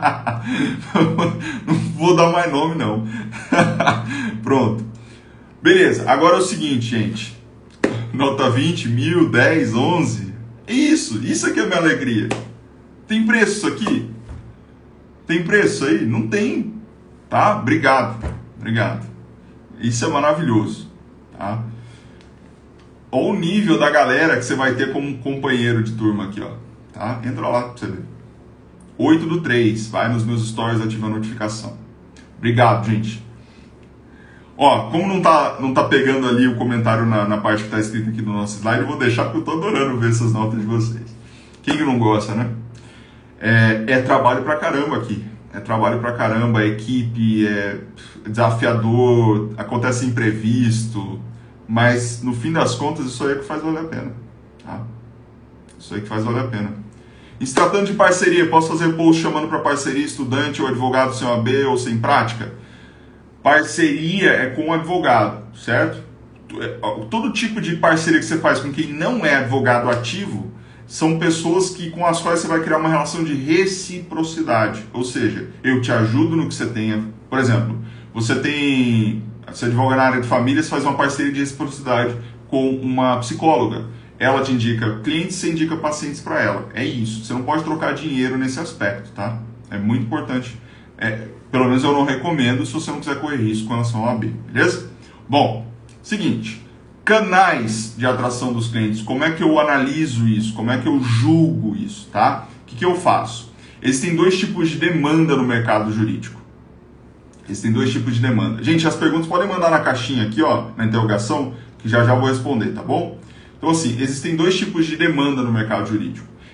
Não vou dar mais nome, não. Pronto. Beleza, agora é o seguinte, gente. Nota 20, 1000, 10, 11. Isso aqui é a minha alegria. Tem preço isso aqui? Tem preço aí? Não tem. Tá? Obrigado. Isso é maravilhoso. Tá? Olha o nível da galera que você vai ter como companheiro de turma aqui, ó. Tá? Entra lá pra você ver. 8 do 3. Vai nos meus stories, ativa a notificação. Obrigado, gente. Ó, como não tá pegando ali o comentário na parte que tá escrito aqui no nosso slide, eu vou deixar porque eu tô adorando ver essas notas de vocês. Quem que não gosta, né? É trabalho pra caramba aqui. É trabalho pra caramba, a equipe é desafiador, acontece imprevisto, mas no fim das contas isso aí é que faz valer a pena. Tá? Isso aí que faz valer a pena. E se tratando de parceria, posso fazer post chamando para parceria estudante ou advogado sem OAB ou sem prática? Parceria é com o advogado, certo? Todo tipo de parceria que você faz com quem não é advogado ativo são pessoas com as quais você vai criar uma relação de reciprocidade. Ou seja, eu te ajudo no que você tenha. Por exemplo, você advoga na área de família, você faz uma parceria de reciprocidade com uma psicóloga. Ela te indica clientes, você indica pacientes para ela. É isso. Você não pode trocar dinheiro nesse aspecto, tá? É muito importante. Pelo menos eu não recomendo se você não quiser correr risco com relação ao AB, beleza? Bom, seguinte. Canais de atração dos clientes. Como é que eu analiso isso? Como é que eu julgo isso, tá? O que eu faço? Existem 2 tipos de demanda no mercado jurídico. Existem 2 tipos de demanda. Gente, as perguntas podem mandar na caixinha aqui, ó, na interrogação, que já vou responder, tá bom? Então, assim, existem 2 tipos de demanda no mercado jurídico.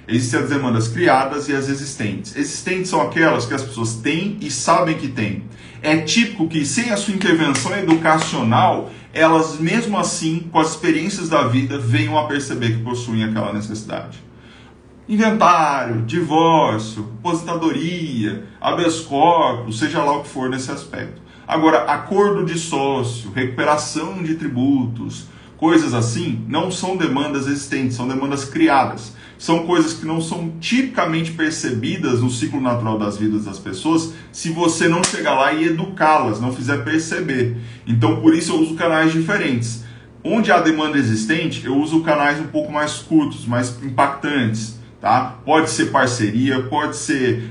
Existem as demandas criadas e as existentes. Existentes são aquelas que as pessoas têm e sabem que têm. É típico que, sem a sua intervenção educacional, elas, mesmo assim, com as experiências da vida, venham a perceber que possuem aquela necessidade. Inventário, divórcio, aposentadoria, habeas corpus, seja lá o que for nesse aspecto. Agora, acordo de sócio, recuperação de tributos, coisas assim, não são demandas existentes, são demandas criadas. São coisas que não são tipicamente percebidas no ciclo natural das vidas das pessoas se você não chegar lá e educá-las, não fizer perceber. Então, por isso eu uso canais diferentes. Onde há demanda existente, eu uso canais um pouco mais curtos, mais impactantes. Tá? Pode ser parceria, pode ser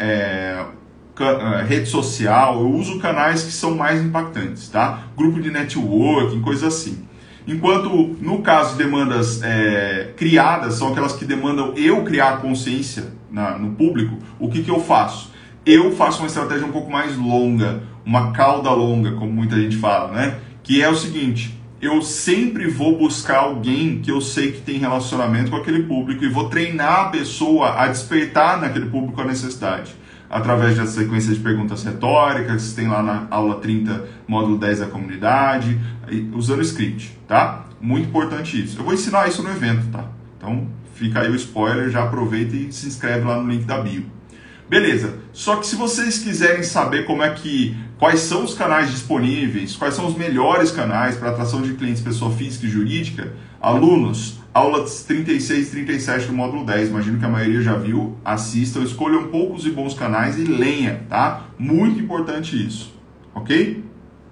rede social, eu uso canais que são mais impactantes, tá? Grupo de networking, coisa assim. Enquanto no caso de demandas criadas, são aquelas que demandam eu criar consciência no público, o que eu faço? Eu faço uma estratégia um pouco mais longa, uma cauda longa, como muita gente fala, né? Que é o seguinte: eu sempre vou buscar alguém que eu sei que tem relacionamento com aquele público e vou treinar a pessoa a despertar naquele público a necessidade. Através da sequência de perguntas retóricas, que tem lá na aula 30, módulo 10 da comunidade, usando script, tá? Muito importante isso. Eu vou ensinar isso no evento, tá? Então, fica aí o spoiler, já aproveita e se inscreve lá no link da bio. Beleza, só que se vocês quiserem saber quais são os canais disponíveis, quais são os melhores canais para atração de clientes pessoa física e jurídica, alunos, aulas 36 e 37 do módulo 10, imagino que a maioria já viu, assistam, escolham poucos e bons canais e lenha, tá? Muito importante isso, ok?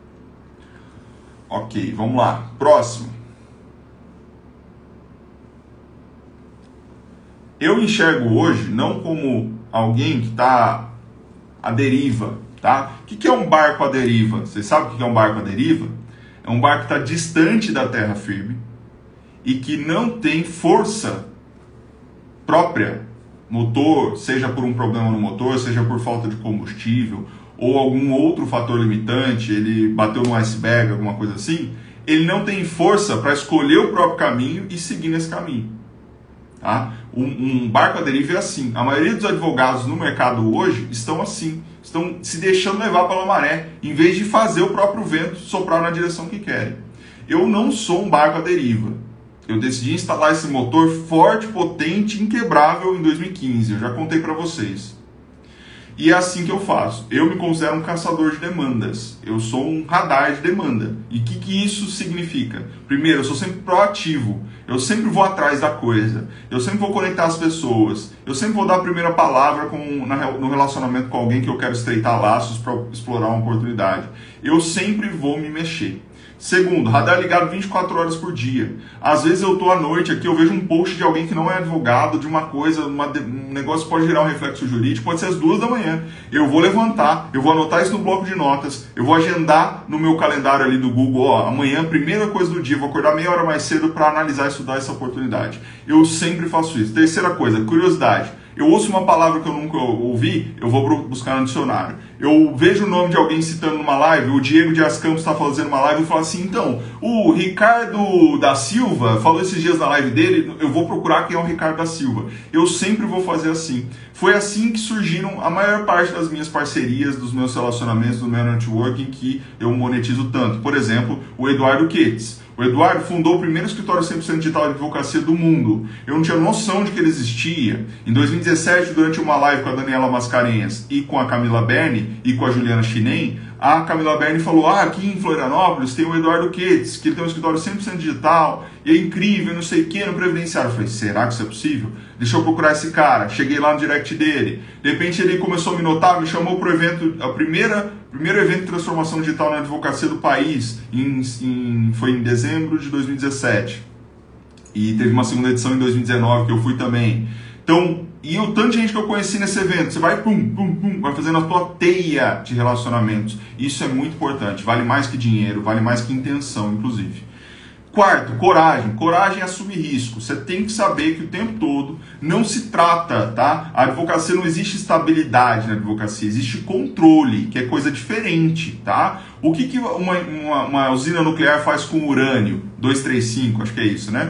Ok, vamos lá, próximo. Eu enxergo hoje não como alguém que está à deriva, tá? O que é um barco à deriva? Você sabe o que é um barco à deriva? É um barco que está distante da terra firme e que não tem força própria, motor, seja por um problema no motor, seja por falta de combustível ou algum outro fator limitante, ele bateu no iceberg, alguma coisa assim, ele não tem força para escolher o próprio caminho e seguir nesse caminho. Tá? Um barco à deriva é assim. A maioria dos advogados no mercado hoje estão assim, estão se deixando levar pela maré, em vez de fazer o próprio vento soprar na direção que querem. Eu não sou um barco à deriva. Eu decidi instalar esse motor forte, potente, inquebrável em 2015. Eu já contei para vocês. E é assim que eu faço. Eu me considero um caçador de demandas. Eu sou um radar de demanda. E o que isso significa? Primeiro, eu sou sempre proativo. Eu sempre vou atrás da coisa. Eu sempre vou conectar as pessoas. Eu sempre vou dar a primeira palavra no relacionamento com alguém que eu quero estreitar laços para explorar uma oportunidade. Eu sempre vou me mexer. Segundo, radar ligado 24 horas por dia. Às vezes eu estou à noite aqui, eu vejo um post de alguém que não é advogado, de uma coisa, um negócio pode gerar um reflexo jurídico, pode ser às 2 da manhã. Eu vou levantar, eu vou anotar isso no bloco de notas, eu vou agendar no meu calendário ali do Google, ó, amanhã, primeira coisa do dia, eu vou acordar meia hora mais cedo para analisar e estudar essa oportunidade. Eu sempre faço isso. Terceira coisa, curiosidade. Eu ouço uma palavra que eu nunca ouvi, eu vou buscar no dicionário. Eu vejo o nome de alguém citando numa live, o Diego Dias Campos está fazendo uma live e falo assim, então, o Ricardo da Silva falou esses dias na live dele, eu vou procurar quem é o Ricardo da Silva. Eu sempre vou fazer assim. Foi assim que surgiram a maior parte das minhas parcerias, dos meus relacionamentos, do meu networking que eu monetizo tanto. Por exemplo, o Eduardo Ketz. O Eduardo fundou o primeiro escritório 100% digital de advocacia do mundo. Eu não tinha noção de que ele existia. Em 2017, durante uma live com a Daniela Mascarenhas e com a Camila Berni e com a Juliana Chinem, a Camila Berni falou, aqui em Florianópolis tem o Eduardo Ketz, que ele tem um escritório 100% digital, e é incrível, não sei o que, no previdenciário. Eu falei, será que isso é possível? Deixa eu procurar esse cara. Cheguei lá no direct dele. De repente ele começou a me notar, me chamou para o evento, primeiro evento de transformação digital na advocacia do país, foi em dezembro de 2017. E teve uma segunda edição em 2019 que eu fui também. Então, e o tanto de gente que eu conheci nesse evento, você vai vai fazendo a tua teia de relacionamentos. Isso é muito importante, vale mais que dinheiro, vale mais que intenção, inclusive. Quarto, coragem. Coragem é assumir risco. Você tem que saber que o tempo todo não se trata, tá? A advocacia não existe estabilidade na advocacia, existe controle, que é coisa diferente, tá? O que uma usina nuclear faz com urânio 235, acho que é isso, né?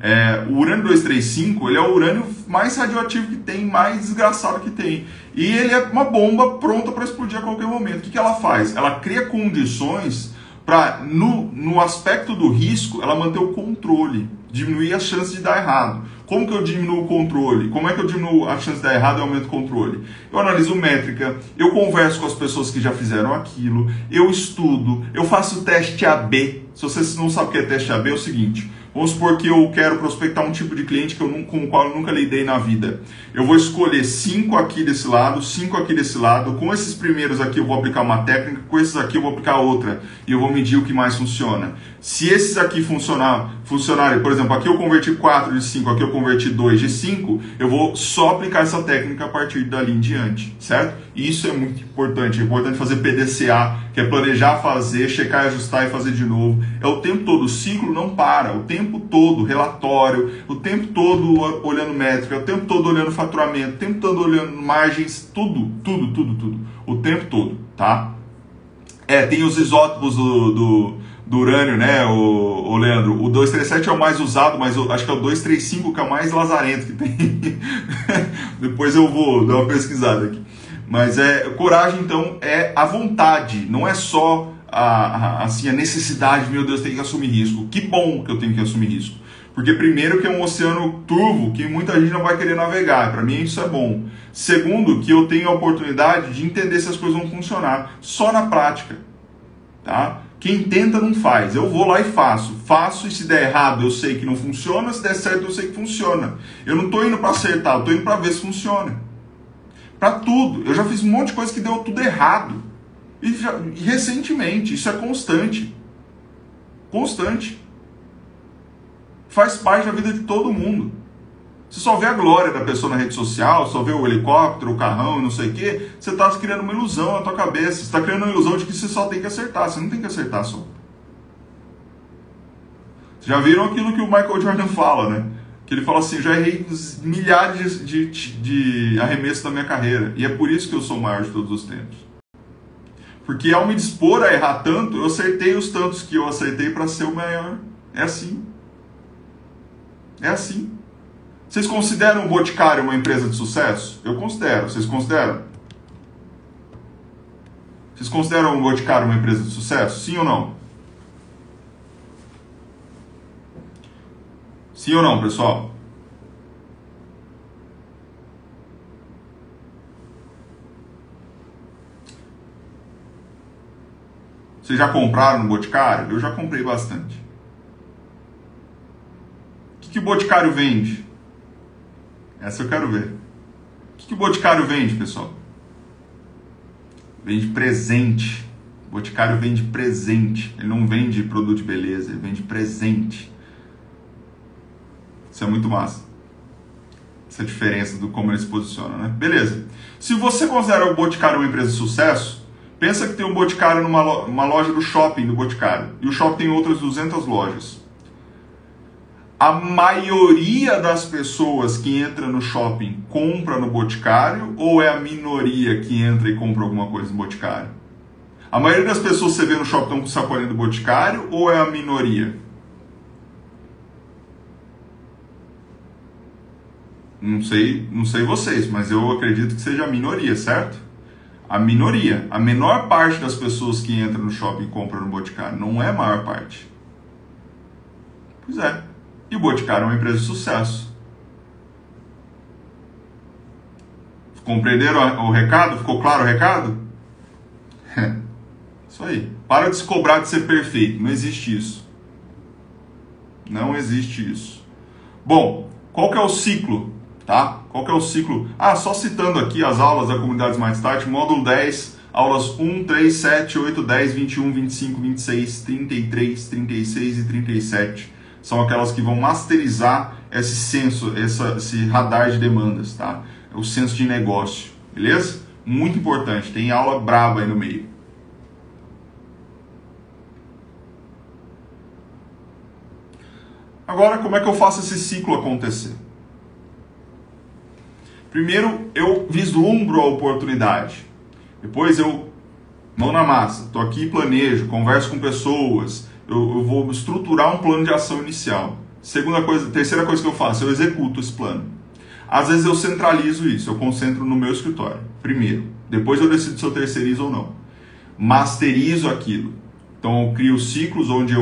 O urânio 235, ele é o urânio mais radioativo que tem, mais desgraçado que tem. E ele é uma bomba pronta para explodir a qualquer momento. O que ela faz? Ela cria condições para, no aspecto do risco, ela manter o controle, diminuir as chances de dar errado. Como que eu diminuo o controle? Como é que eu diminuo a chance de dar errado e aumento o controle? Eu analiso métrica, eu converso com as pessoas que já fizeram aquilo, eu estudo, eu faço teste AB. Se você não sabe o que é teste AB, é o seguinte: vamos supor que eu quero prospectar um tipo de cliente com o qual eu nunca lidei na vida. Eu vou escolher 5 aqui desse lado, 5 aqui desse lado. Com esses primeiros aqui eu vou aplicar uma técnica, com esses aqui eu vou aplicar outra. E eu vou medir o que mais funciona. Se esses aqui funcionarem, por exemplo, aqui eu converti 4 de 5, aqui eu converti 2 de 5, eu vou só aplicar essa técnica a partir dali em diante, certo? E isso é muito importante. É importante fazer PDCA, que é planejar, fazer, checar, ajustar e fazer de novo. É o tempo todo, o ciclo não para, o tempo todo relatório, o tempo todo olhando métrica, o tempo todo olhando faturamento, o tempo todo olhando margens, tudo, o tempo todo, tá? Tem os isótopos do urânio, né, o Leandro? O 237 é o mais usado, mas eu acho que é o 235 que é o mais lazarento que tem. Depois eu vou dar uma pesquisada aqui. Mas coragem, então, é a vontade, não é só a necessidade, meu Deus, tem que assumir risco. Que bom que eu tenho que assumir risco. Porque primeiro que é um oceano turvo que muita gente não vai querer navegar, para mim isso é bom. Segundo, que eu tenho a oportunidade de entender se as coisas vão funcionar, só na prática, tá? Quem tenta não faz, eu vou lá e faço e se der errado eu sei que não funciona, se der certo eu sei que funciona. Eu não estou indo para acertar, eu estou indo para ver se funciona. Para tudo, eu já fiz um monte de coisa que deu tudo errado. E recentemente, isso é constante. Constante. Faz parte da vida de todo mundo. Você só vê a glória da pessoa na rede social, só vê o helicóptero, o carrão e não sei o quê, você está criando uma ilusão na tua cabeça. Você está criando uma ilusão de que você só tem que acertar. Você não tem que acertar só. Vocês já viram aquilo que o Michael Jordan fala, né? Que ele fala assim: já errei milhares de arremessos na minha carreira. E é por isso que eu sou o maior de todos os tempos. Porque ao me dispor a errar tanto, eu acertei os tantos que eu acertei para ser o maior. É assim. É assim. Vocês consideram o Boticário uma empresa de sucesso? Eu considero. Vocês consideram? Vocês consideram o Boticário uma empresa de sucesso? Sim ou não? Sim ou não, pessoal? Vocês já compraram no Boticário? Eu já comprei bastante. O que o Boticário vende? Essa eu quero ver. O que o Boticário vende, pessoal? Vende presente. O Boticário vende presente. Ele não vende produto de beleza, ele vende presente. Isso é muito massa. Essa diferença do como ele se posiciona, né? Beleza. Se você considera o Boticário uma empresa de sucesso, pensa que tem um Boticário numa loja do shopping do Boticário. E o shopping tem outras 200 lojas. A maioria das pessoas que entra no shopping compra no Boticário ou é a minoria que entra e compra alguma coisa no Boticário? A maioria das pessoas que você vê no shopping estão com o sacolinho do Boticário ou é a minoria? Não sei vocês, mas eu acredito que seja a minoria, certo? A minoria, a menor parte das pessoas que entram no shopping e compram no Boticário, não é a maior parte. Pois é. E o Boticário é uma empresa de sucesso. Compreenderam o recado? Ficou claro o recado? Isso aí. Para de se cobrar de ser perfeito. Não existe isso. Não existe isso. Bom, qual que é o ciclo? Tá? Qual que é o ciclo? Só citando aqui as aulas da comunidade Smart Start, módulo 10, aulas 1, 3, 7, 8, 10, 21, 25, 26, 33, 36 e 37. São aquelas que vão masterizar esse senso, esse radar de demandas, tá? O senso de negócio, beleza? Muito importante, tem aula braba aí no meio. Agora, como é que eu faço esse ciclo acontecer? Primeiro, eu vislumbro a oportunidade. Depois eu, mão na massa, estou aqui, planejo, converso com pessoas. Eu vou estruturar um plano de ação inicial. Terceira coisa que eu faço, eu executo esse plano. Às vezes eu centralizo isso, eu concentro no meu escritório, primeiro. Depois eu decido se eu terceirizo ou não. Masterizo aquilo. Então eu crio ciclos onde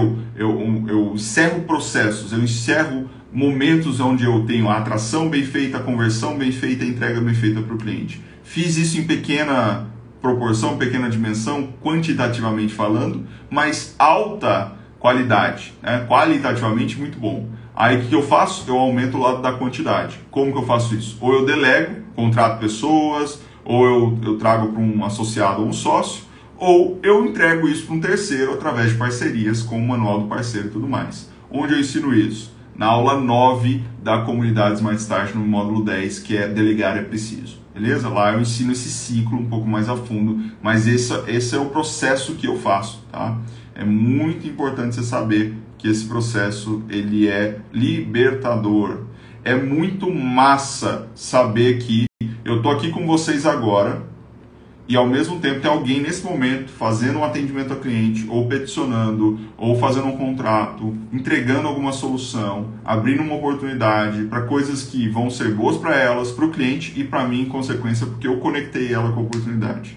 eu encerro processos, eu encerro momentos onde eu tenho a atração bem feita, a conversão bem feita, a entrega bem feita para o cliente. Fiz isso em pequena proporção, pequena dimensão, quantitativamente falando, mas alta qualidade, né? Qualitativamente muito bom. Aí o que eu faço? Eu aumento o lado da quantidade. Como que eu faço isso? Ou eu delego, contrato pessoas, ou eu trago para um associado ou um sócio, ou eu entrego isso para um terceiro através de parcerias com o manual do parceiro e tudo mais. Onde eu ensino isso? Na aula 9 da comunidade Smart Start, no módulo 10, que é Delegar é Preciso. Beleza? Lá eu ensino esse ciclo um pouco mais a fundo, mas esse é o processo que eu faço, tá? É muito importante você saber que esse processo ele é libertador. É muito massa saber que eu estou aqui com vocês agora e ao mesmo tempo tem alguém nesse momento fazendo um atendimento ao cliente, ou peticionando, ou fazendo um contrato, entregando alguma solução, abrindo uma oportunidade para coisas que vão ser boas para elas, para o cliente e para mim em consequência, porque eu conectei ela com a oportunidade.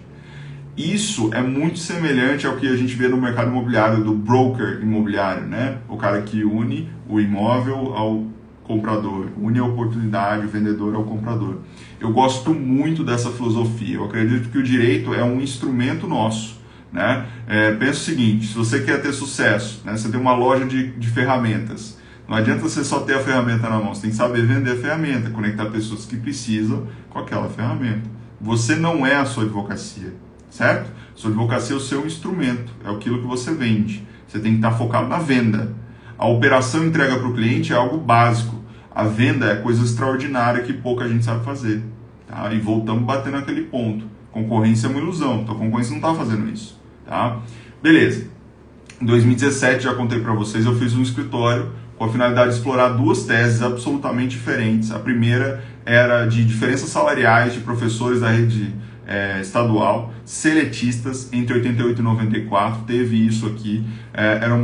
Isso é muito semelhante ao que a gente vê no mercado imobiliário, do broker imobiliário, né? O cara que une o imóvel ao comprador, une a oportunidade, o vendedor ao comprador. Eu gosto muito dessa filosofia. Eu acredito que o direito é um instrumento nosso, né? Pensa o seguinte: se você quer ter sucesso, né? Você tem uma loja de ferramentas. Não adianta você só ter a ferramenta na mão, você tem que saber vender a ferramenta, conectar pessoas que precisam com aquela ferramenta. Você não é a sua advocacia, certo? Sua advocacia é o seu instrumento, é aquilo que você vende. Você tem que estar focado na venda. A operação entrega para o cliente é algo básico. A venda é coisa extraordinária que pouca gente sabe fazer. Tá? E voltamos batendo naquele ponto. Concorrência é uma ilusão. Então a concorrência não está fazendo isso. Tá? Beleza. Em 2017, já contei para vocês, eu fiz um escritório com a finalidade de explorar duas teses absolutamente diferentes. A primeira era de diferenças salariais de professores da rede estadual, seletistas, entre 88 e 94, teve isso aqui, era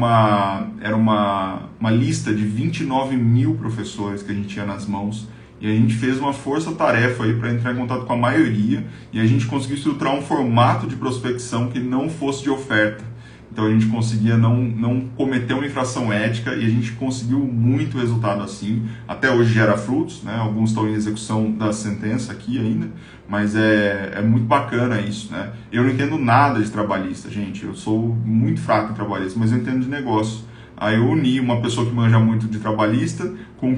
uma lista de 29 mil professores que a gente tinha nas mãos, e a gente fez uma força-tarefa aí para entrar em contato com a maioria, e a gente conseguiu estruturar um formato de prospecção que não fosse de oferta. Então a gente conseguia não cometer uma infração ética e a gente conseguiu muito resultado assim. Até hoje gera frutos, né? Alguns estão em execução da sentença aqui ainda, mas é muito bacana isso, né? Eu não entendo nada de trabalhista, gente. Eu sou muito fraco em trabalhista, mas eu entendo de negócio. Aí eu uni uma pessoa que manja muito de trabalhista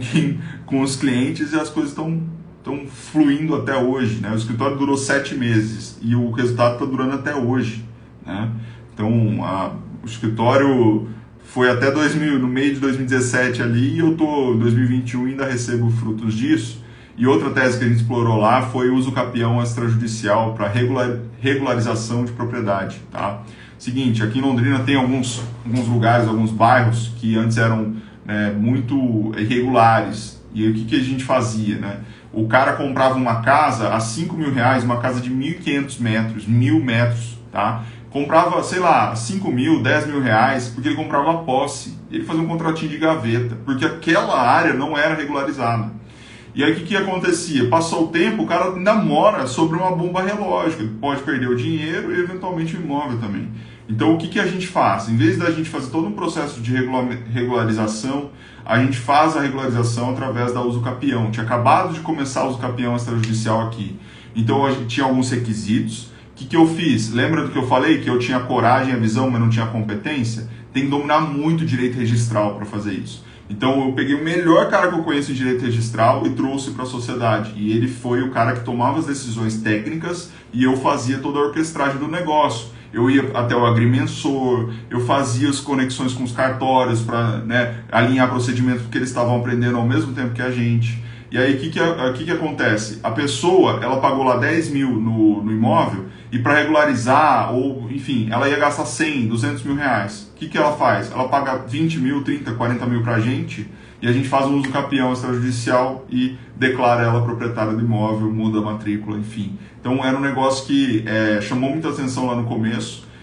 com os clientes e as coisas estão fluindo até hoje, né? O escritório durou 7 meses e o resultado está durando até hoje, né? Então, o escritório foi até no meio de 2017 ali, e eu estou em 2021 ainda recebo frutos disso. E outra tese que a gente explorou lá foi o uso capião extrajudicial para regularização de propriedade. Tá? Seguinte, aqui em Londrina tem alguns lugares, alguns bairros que antes eram muito irregulares. E aí, o que a gente fazia? Né? O cara comprava uma casa a R$5.000, uma casa de 1.500 metros, 1.000 metros, tá? Comprava, sei lá, 5 mil, 10 mil reais, porque ele comprava a posse. Ele fazia um contratinho de gaveta, porque aquela área não era regularizada. E aí o que acontecia? Passou o tempo, o cara ainda mora sobre uma bomba relógio, ele pode perder o dinheiro e eventualmente o imóvel também. Então o que a gente faz? Em vez da gente fazer todo um processo de regularização, a gente faz a regularização através da uso capião. Tinha acabado de começar o uso capião extrajudicial aqui. Então a gente tinha alguns requisitos. O que eu fiz? Lembra do que eu falei? Que eu tinha coragem, a visão, mas não tinha competência? Tem que dominar muito o direito registral para fazer isso. Então eu peguei o melhor cara que eu conheço em direito registral e trouxe para a sociedade. E ele foi o cara que tomava as decisões técnicas e eu fazia toda a orquestragem do negócio. Eu ia até o agrimensor, eu fazia as conexões com os cartórios para alinhar procedimentos, porque eles estavam aprendendo ao mesmo tempo que a gente. E aí, o que acontece? A pessoa, ela pagou lá 10 mil no imóvel e para regularizar, ou enfim, ela ia gastar 100, 200 mil reais. O que ela faz? Ela paga 20 mil, 30, 40 mil para a gente e a gente faz um uso capião extrajudicial e declara ela proprietária do imóvel, muda a matrícula, enfim. Então era um negócio que chamou muita atenção lá no começo.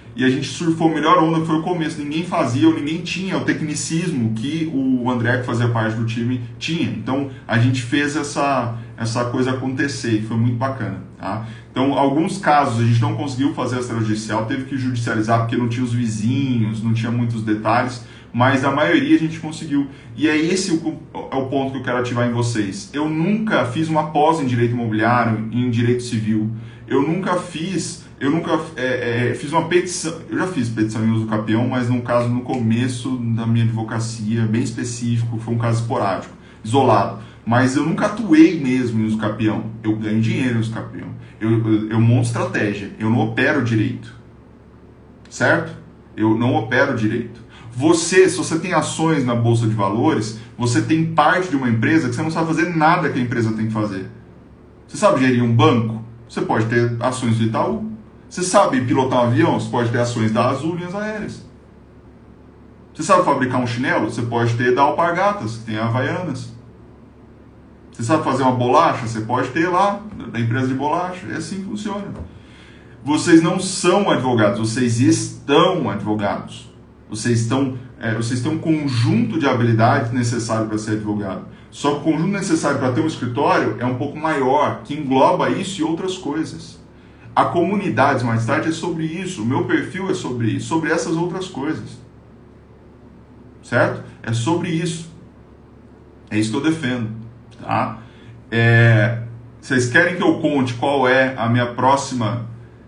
e a gente surfou a melhor onda, que foi o começo. Ninguém fazia, ou ninguém tinha o tecnicismo que o André, que fazia parte do time, tinha. Então, a gente fez essa coisa acontecer, e foi muito bacana. Tá? Então, alguns casos a gente não conseguiu fazer a extrajudicial, teve que judicializar porque não tinha os vizinhos, não tinha muitos detalhes, mas a maioria a gente conseguiu. E é esse é o ponto que eu quero ativar em vocês. Eu nunca fiz uma pós em direito imobiliário, em direito civil. Eu nunca fiz uma petição. Eu já fiz petição em uso capião, mas num caso no começo da minha advocacia, bem específico, foi um caso esporádico, isolado. Mas eu nunca atuei mesmo em uso capião. Eu ganho dinheiro em uso capião. Eu monto estratégia. Eu não opero direito. Certo? Eu não opero direito. Se você tem ações na Bolsa de Valores, você tem parte de uma empresa que você não sabe fazer nada que a empresa tem que fazer. Você sabe gerir um banco? Você pode ter ações do Itaú. Você sabe pilotar um avião? Você pode ter ações da Azul Linhas Aéreas. Você sabe fabricar um chinelo? Você pode ter da Alpargatas, que tem a Havaianas. Você sabe fazer uma bolacha? Você pode ter lá, da empresa de bolacha. É assim que funciona. Vocês não são advogados, vocês estão advogados. Vocês têm um conjunto de habilidades necessário para ser advogado. Só que o conjunto necessário para ter um escritório é um pouco maior, que engloba isso e outras coisas. A comunidade mais tarde é sobre isso, o meu perfil é sobre isso, sobre essas outras coisas. Certo? É sobre isso. É isso que eu defendo. Tá? Vocês querem que eu conte qual é a minha próxima...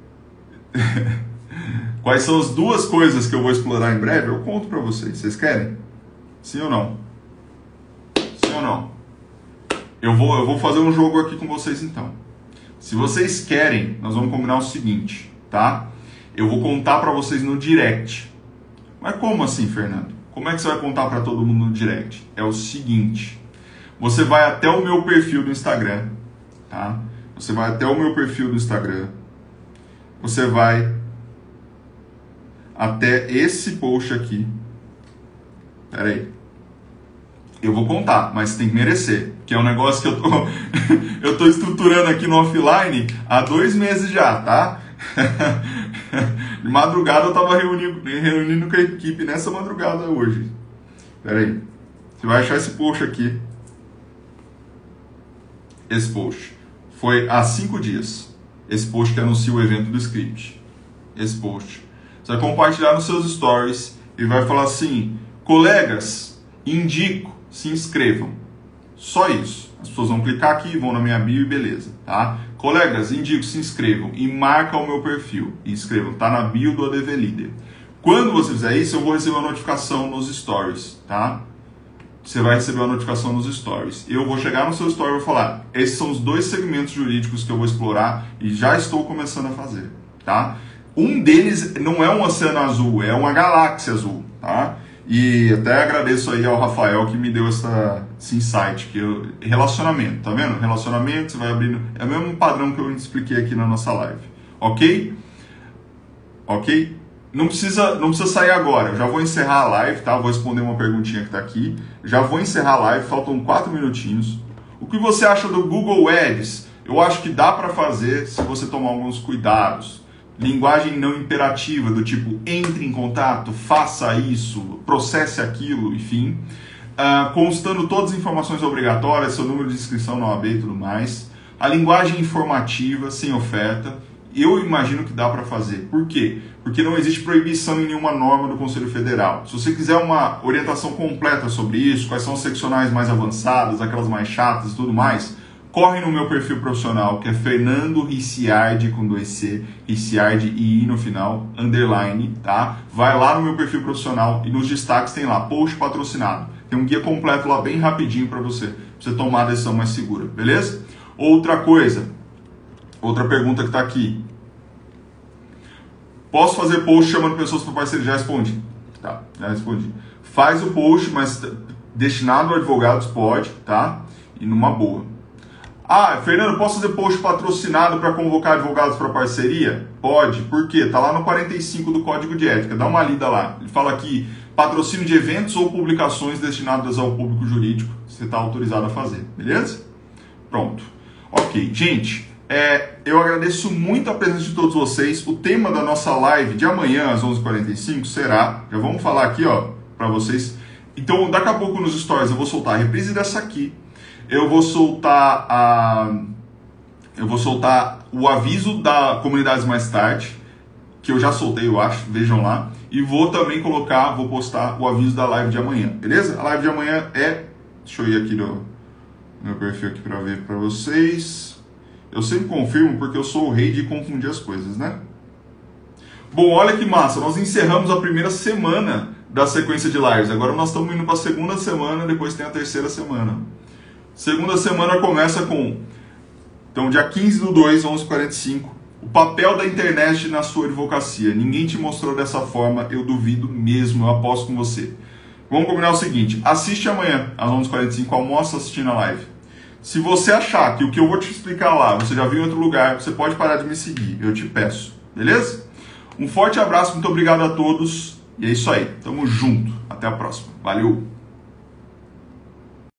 Quais são as duas coisas que eu vou explorar em breve? Eu conto para vocês. Vocês querem? Sim ou não? Sim ou não? Eu vou fazer um jogo aqui com vocês então. Se vocês querem, nós vamos combinar o seguinte, tá? Eu vou contar para vocês no direct. Mas como assim, Fernando? Como é que você vai contar para todo mundo no direct? É o seguinte. Você vai até o meu perfil do Instagram, tá? Você vai até o meu perfil do Instagram. Você vai até esse post aqui. Pera aí. Eu vou contar, mas tem que merecer. Que é um negócio que eu tô estruturando aqui no offline há 2 meses já, tá? De madrugada eu tava reunindo com a equipe nessa madrugada hoje. Pera aí. Você vai achar esse post aqui. Esse post. Foi há 5 dias. Esse post que anuncia o evento do script. Esse post. Você vai compartilhar nos seus stories e vai falar assim: colegas, indico, se inscrevam. Só isso. As pessoas vão clicar aqui, vão na minha bio e beleza, tá? Colegas, indico, se inscrevam e marca o meu perfil. E inscrevam, tá na bio do ADV Líder. Quando você fizer isso, eu vou receber uma notificação nos stories, tá? Você vai receber uma notificação nos stories. Eu vou chegar no seu story e vou falar: esses são os 2 segmentos jurídicos que eu vou explorar e já estou começando a fazer, tá? Um deles não é um oceano azul, é uma galáxia azul, tá? E até agradeço aí ao Rafael que me deu esse insight, relacionamento, tá vendo? Relacionamento, você vai abrindo, é o mesmo padrão que eu expliquei aqui na nossa live, ok? Ok? Não precisa sair agora, eu já vou encerrar a live, tá? Vou responder uma perguntinha que tá aqui, já vou encerrar a live, faltam 4 minutinhos. O que você acha do Google Ads? Eu acho que dá para fazer se você tomar alguns cuidados. Linguagem não imperativa, do tipo, entre em contato, faça isso, processe aquilo, enfim. Constando todas as informações obrigatórias, seu número de inscrição na OAB e tudo mais. A linguagem informativa, sem oferta, eu imagino que dá para fazer. Por quê? Porque não existe proibição em nenhuma norma do Conselho Federal. Se você quiser uma orientação completa sobre isso, quais são as seccionais mais avançadas, aquelas mais chatas e tudo mais, corre no meu perfil profissional, que é Fernando Ricciardi, com 2C, Ricciardi e I no final, underline, tá? Vai lá no meu perfil profissional e nos destaques tem lá, post patrocinado. Tem um guia completo lá, bem rapidinho para você tomar a decisão mais segura, beleza? Outra coisa, outra pergunta que está aqui. Posso fazer post chamando pessoas para parceria? Já respondi. Tá, já respondi. Faz o post, mas destinado a advogados pode, tá? E numa boa. Fernando, posso fazer post patrocinado para convocar advogados para parceria? Pode, por quê? Está lá no 45 do Código de Ética, dá uma lida lá. Ele fala aqui, patrocínio de eventos ou publicações destinadas ao público jurídico, você está autorizado a fazer, beleza? Pronto. Ok, gente, Eu agradeço muito a presença de todos vocês. O tema da nossa live de amanhã, às 11h45, será... Já vamos falar aqui, ó, para vocês. Então, daqui a pouco nos stories eu vou soltar a reprise dessa aqui. Eu vou soltar o aviso da Comunidades Mais Tarde, que eu já soltei, eu acho, vejam lá. E vou também vou postar o aviso da live de amanhã, beleza? A live de amanhã deixa eu ir aqui no meu perfil aqui para ver para vocês. Eu sempre confirmo porque eu sou o rei de confundir as coisas, né? Bom, olha que massa, nós encerramos a primeira semana da sequência de lives. Agora nós estamos indo para a segunda semana, depois tem a terceira semana. Segunda semana começa com... Então, dia 15/2, 11h45. O papel da internet na sua advocacia. Ninguém te mostrou dessa forma, eu duvido mesmo, eu aposto com você. Vamos combinar o seguinte, assiste amanhã, às 11h45, almoça assistindo a live. Se você achar que o que eu vou te explicar lá, você já viu em outro lugar, você pode parar de me seguir, eu te peço. Beleza? Um forte abraço, muito obrigado a todos. E é isso aí, tamo junto. Até a próxima. Valeu!